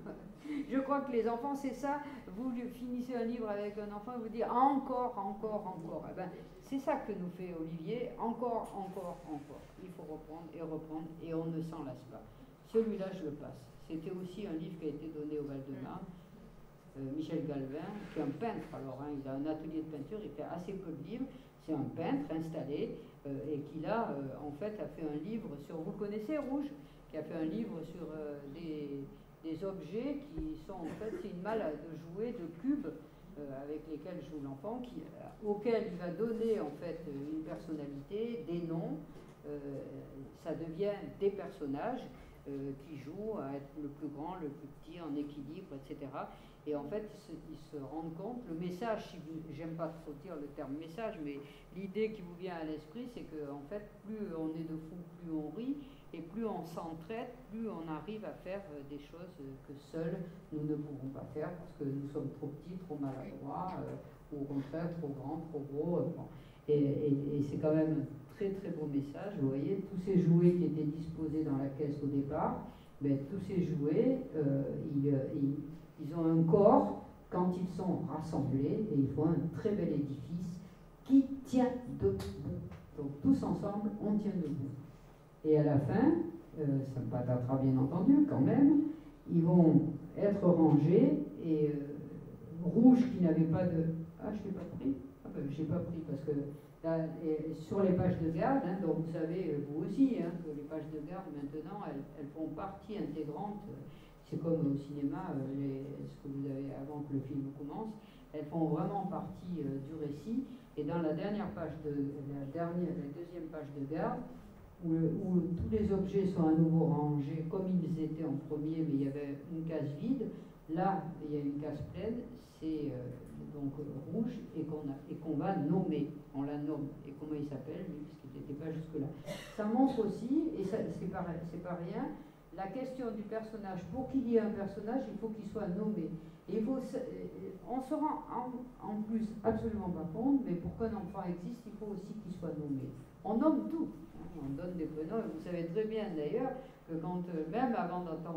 je crois que les enfants, c'est ça. Vous finissez un livre avec un enfant, et vous dites encore, encore, encore. Eh ben, c'est ça que nous fait Olivier, encore, encore, encore. Il faut reprendre et reprendre, et on ne s'en lasse pas. Celui-là, je le passe. C'était aussi un livre qui a été donné au Val-de-Marne. Euh, Michel Galvin, qui est un peintre, alors hein, il a un atelier de peinture, il fait assez peu de livres, c'est un peintre installé euh, et qui là, euh, en fait, a fait un livre sur, vous connaissez Rouge, qui a fait un livre sur euh, des, des objets qui sont, en fait, c'est une malle de jouets, de cubes euh, avec lesquels joue l'enfant, qui, euh, auquel il va donner, en fait, une personnalité, des noms, euh, ça devient des personnages euh, qui jouent à être le plus grand, le plus petit, en équilibre, et cetera. Et en fait, ils se, ils se rendent compte, le message, si j'aime pas trop dire le terme message, mais l'idée qui vous vient à l'esprit, c'est que en fait, plus on est de fous, plus on rit, et plus on s'entraide, plus on arrive à faire des choses que seuls nous ne pouvons pas faire, parce que nous sommes trop petits, trop maladroits, euh, ou au contraire, trop grands, trop gros. Euh, bon. Et, et, et c'est quand même un très très beau message. Vous voyez, tous ces jouets qui étaient disposés dans la caisse au départ, ben, tous ces jouets, euh, ils, ils Ils ont un corps quand ils sont rassemblés et ils font un très bel édifice qui tient debout. Donc tous ensemble, on tient debout. Et à la fin, euh, ça me patatera bien entendu quand même, ils vont être rangés et euh, Rouge qui n'avait pas de... Ah, je ne l'ai pas pris Ah ben, je n'ai pas pris parce que là, et sur les pages de garde, hein, donc vous savez, vous aussi, hein, que les pages de garde maintenant, elles, elles font partie intégrante. C'est comme au cinéma, euh, les, ce que vous avez avant que le film commence, elles font vraiment partie euh, du récit. Et dans la dernière page de la dernière, la deuxième page de garde, où, où tous les objets sont à nouveau rangés comme ils étaient en premier, mais il y avait une case vide. Là, il y a une case pleine, c'est euh, donc euh, Rouge, et qu'on et qu'on va nommer. On la nomme. Et comment il s'appelle, lui, parce qu'il n'était pas jusque-là. Ça montre aussi, et ça, c'est pas, c'est pas rien, la question du personnage. Pour qu'il y ait un personnage, il faut qu'il soit nommé. Et il faut, on se rend en, en plus absolument pas compte, mais pour qu'un enfant existe, il faut aussi qu'il soit nommé. On nomme tout. Hein, on donne des prénoms. Et vous savez très bien d'ailleurs que quand, même avant d'entendre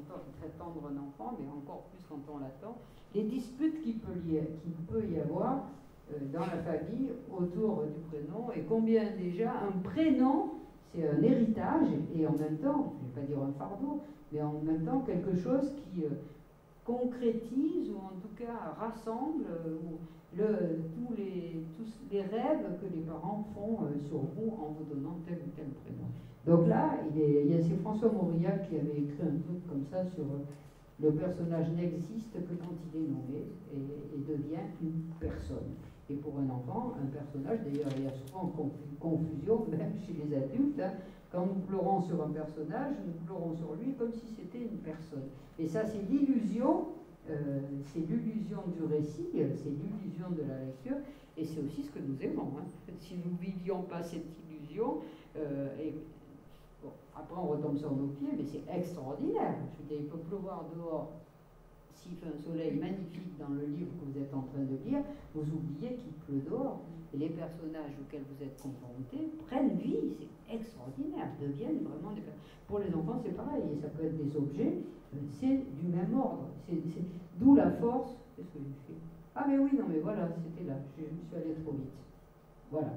un enfant, mais encore plus quand on l'attend, les disputes qu'il peut, qu'il peut y avoir euh, dans la famille autour du prénom, et combien déjà un prénom, c'est un héritage, et en même temps, je ne vais pas dire un fardeau, mais en même temps quelque chose qui euh, concrétise, ou en tout cas rassemble euh, le, tous, les, tous les rêves que les parents font euh, sur vous en vous donnant tel ou tel prénom. Donc là, il, est, il y a c'est François Mauriac qui avait écrit un truc comme ça sur euh, le personnage n'existe que quand il est nommé et, et devient une personne. Et pour un enfant, un personnage, d'ailleurs il y a souvent confusion, même chez les adultes, hein, quand nous pleurons sur un personnage, nous pleurons sur lui comme si c'était une personne. Et ça, c'est l'illusion, euh, c'est l'illusion du récit, c'est l'illusion de la lecture, et c'est aussi ce que nous aimons. Hein. Si nous ne vivions pas cette illusion, euh, et, bon, après on retombe sur nos pieds, mais c'est extraordinaire. Je veux dire, il peut pleuvoir dehors. S'il fait un soleil magnifique dans le livre que vous êtes en train de lire, vous oubliez qu'il pleut dehors. Et les personnages auxquels vous êtes confrontés prennent vie, c'est extraordinaire, deviennent vraiment des personnages. Pour les enfants, c'est pareil, et ça peut être des objets, c'est du même ordre. C'est, c'est, d'où la force. Qu'est-ce que j'ai fait? Ah, mais oui, non, mais voilà, c'était là, je, je me suis allée trop vite. Voilà.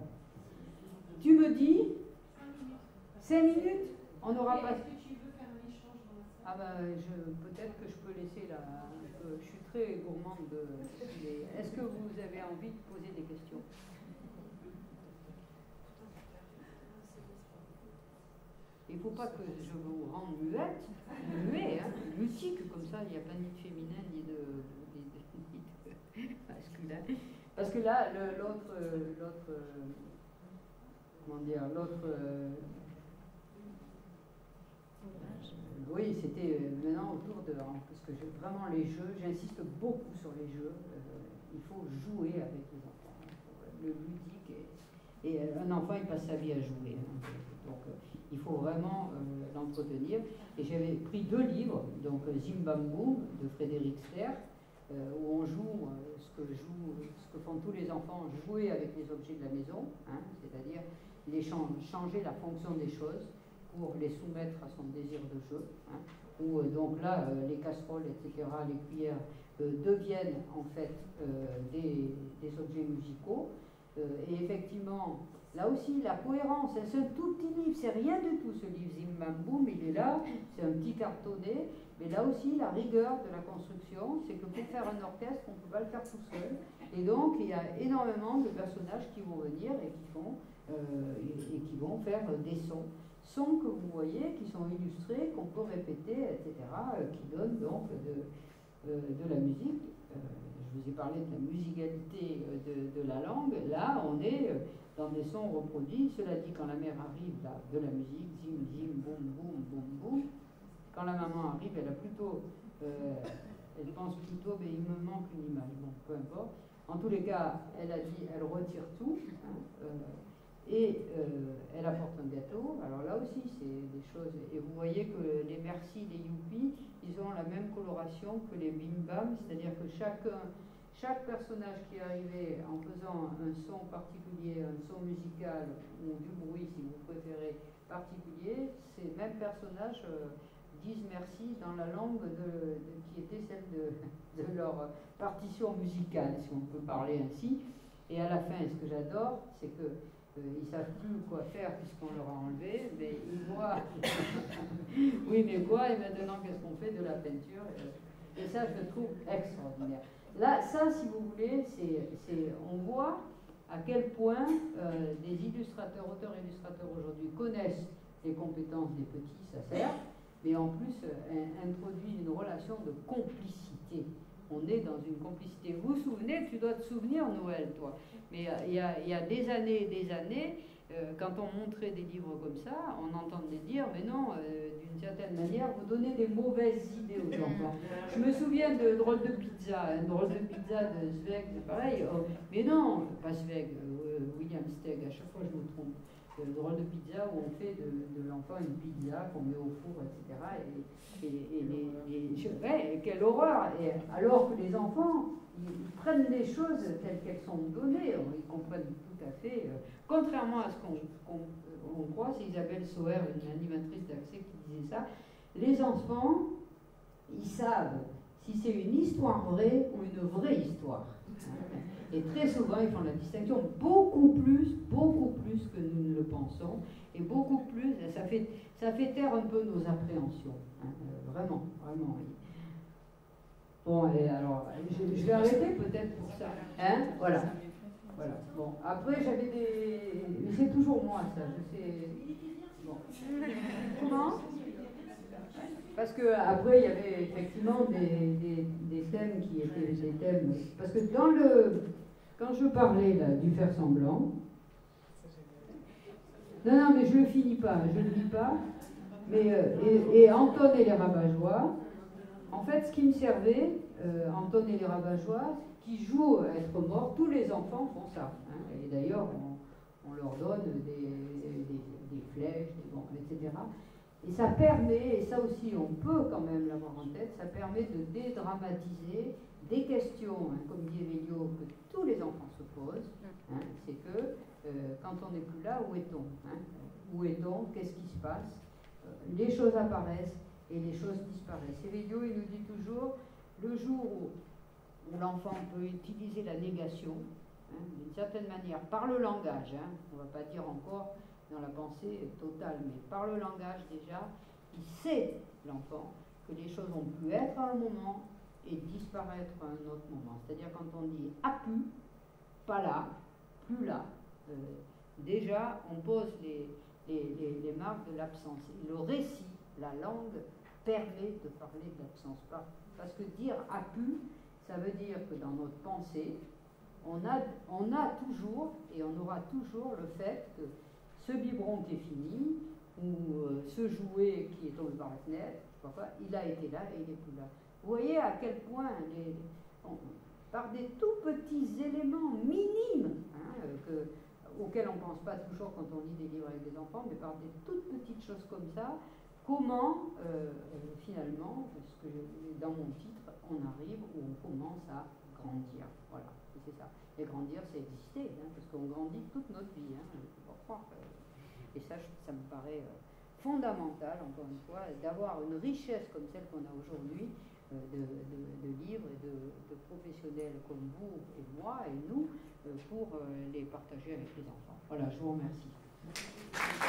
Tu me dis cinq minutes. On n'aura pas. Ah ben, je, peut-être que je peux laisser là, euh, je suis très gourmande de... Est-ce que vous avez envie de poser des questions? il ne faut pas que je vous rende muette, muet, hein, mutique, comme ça, il n'y a pas ni de féminin, ni de, ni de, ni de masculin. Parce que là, l'autre, l'autre, comment dire, l'autre, euh, oui, c'était maintenant autour de, parce que j'ai vraiment les jeux, j'insiste beaucoup sur les jeux, euh, il faut jouer avec les enfants, le ludique, et, et un enfant, il passe sa vie à jouer, hein, donc euh, il faut vraiment euh, l'entretenir. Et j'avais pris deux livres, donc Zim Bam Boum de Frédéric Sterck, euh, où on joue euh, ce que jouent, ce que font tous les enfants, jouer avec les objets de la maison, hein, c'est-à-dire les changer la fonction des choses pour les soumettre à son désir de jeu, hein, où euh, donc là euh, les casseroles, et cetera, les cuillères euh, deviennent en fait euh, des, des objets musicaux. Euh, et effectivement, là aussi, la cohérence, c'est un tout petit livre, c'est rien du tout ce livre Zim Bam Boum, il est là, c'est un petit cartonné, mais là aussi, la rigueur de la construction, c'est que pour faire un orchestre, on ne peut pas le faire tout seul. Et donc, il y a énormément de personnages qui vont venir et qui, font, euh, et, et qui vont faire des sons. Sons que vous voyez, qui sont illustrés, qu'on peut répéter, et cetera, euh, qui donnent donc de, euh, de la musique. Euh, je vous ai parlé de la musicalité de, de la langue. Là, on est dans des sons reproduits. Cela dit, quand la mère arrive, là, de la musique, zim, zim, boum, boum, boum, boum. Quand la maman arrive, elle a plutôt, euh, elle pense plutôt, mais il me manque une image. Bon, peu importe. En tous les cas, elle a dit, elle retire tout. Hein, euh, et euh, elle apporte un gâteau. Alors là aussi, c'est des choses. Et vous voyez que les merci, les youpi, ils ont la même coloration que les bim bam, c'est-à-dire que chacun, chaque personnage qui est arrivé en faisant un son particulier, un son musical ou du bruit, si vous préférez, particulier, ces mêmes personnages euh, disent merci dans la langue de, de, qui était celle de, de leur partition musicale, si on peut parler ainsi. Et à la fin, ce que j'adore, c'est que Euh, ils ne savent plus quoi faire puisqu'on leur a enlevé, mais ils voient, oui mais quoi, et maintenant qu'est-ce qu'on fait de la peinture, et ça je trouve extraordinaire. Là, ça si vous voulez, c'est, on voit à quel point euh, des illustrateurs, auteurs-illustrateurs aujourd'hui connaissent les compétences des petits, ça sert, mais en plus euh, introduit une relation de complicité. On est dans une complicité. Vous vous souvenez, tu dois te souvenir, Noël, toi. Mais euh, il, y a, il y a des années et des années, euh, quand on montrait des livres comme ça, on entendait dire, mais non, euh, d'une certaine manière, vous donnez des mauvaises idées aux enfants. Je me souviens de Drôle de pizza, un drôle de pizza de Zweig, c'est pareil. Oh, mais non, pas Zweig, euh, William Steig, à chaque fois je me trompe. Le drôle de pizza où on fait de, de l'enfant une pizza qu'on met au four, et cetera. Et, et, et les, les, je, ouais, quelle horreur! Et alors que les enfants, ils, ils prennent les choses telles qu'elles sont données, ils comprennent tout à fait. Euh, contrairement à ce qu'on qu'on, on croit, c'est Isabelle Sauer, une animatrice d'Accès, qui disait ça. Les enfants, ils savent si c'est une histoire vraie ou une vraie histoire. Et très souvent, ils font la distinction beaucoup plus, beaucoup plus que nous ne le pensons, et beaucoup plus, ça fait, ça fait taire un peu nos appréhensions. Hein, euh, vraiment, vraiment. Oui. Bon, et alors, je, je vais arrêter peut-être pour ça. Hein, voilà. Voilà. Bon, après, j'avais des... Mais c'est toujours moi, ça. Je sais... Bon. Comment ? Parce qu'après, il y avait effectivement des, des, des thèmes qui étaient des thèmes... Parce que dans le... Quand je parlais là, du faire semblant... Non, non, mais je ne le finis pas, je ne le dis pas. Mais, euh, et, et Anton et les rabat-joie, en fait, ce qui me servait, euh, Anton et les rabat-joie, qui jouent à être morts, tous les enfants font ça. Hein, et d'ailleurs, on, on leur donne des, des, des flèches, des bombes, et cetera. Et ça permet, et ça aussi on peut quand même l'avoir en tête, ça permet de dédramatiser des questions, hein, comme dit Emilio, que tous les enfants se posent. Hein, c'est que euh, quand on n'est plus là, où est-on, hein, où est-on? Qu'est-ce qui se passe? euh, Les choses apparaissent et les choses disparaissent. Emilio, il nous dit toujours, le jour où, où l'enfant peut utiliser la négation, hein, d'une certaine manière, par le langage, hein, on ne va pas dire encore dans la pensée totale, mais par le langage déjà, il sait, l'enfant, que les choses ont pu être à un moment et disparaître à un autre moment. C'est-à-dire quand on dit « a pu », pas là, plus là. Euh, déjà, on pose les, les, les, les marques de l'absence. Et le récit, la langue, permet de parler de l'absence. Parce que dire a pu, ça veut dire que dans notre pensée, on a, on a toujours, et on aura toujours le fait que ce biberon qui est fini, ou euh, ce jouet qui est tombé par la fenêtre, je sais pas quoi, il a été là et il n'est plus là. Vous voyez à quel point, les, on, par des tout petits éléments minimes, hein, euh, que, auxquels on ne pense pas toujours quand on lit des livres avec des enfants, mais par des toutes petites choses comme ça, comment euh, finalement, parce que dans mon titre, on arrive où on commence à grandir. Voilà, c'est ça. Et grandir, c'est exister, hein, parce qu'on grandit toute notre vie. Hein, il faut pas croire. Et ça, ça me paraît euh, fondamental, encore une fois, d'avoir une richesse comme celle qu'on a aujourd'hui, euh, de, de, de livres et de, de professionnels comme vous et moi et nous, euh, pour euh, les partager avec les enfants. Voilà, je vous remercie.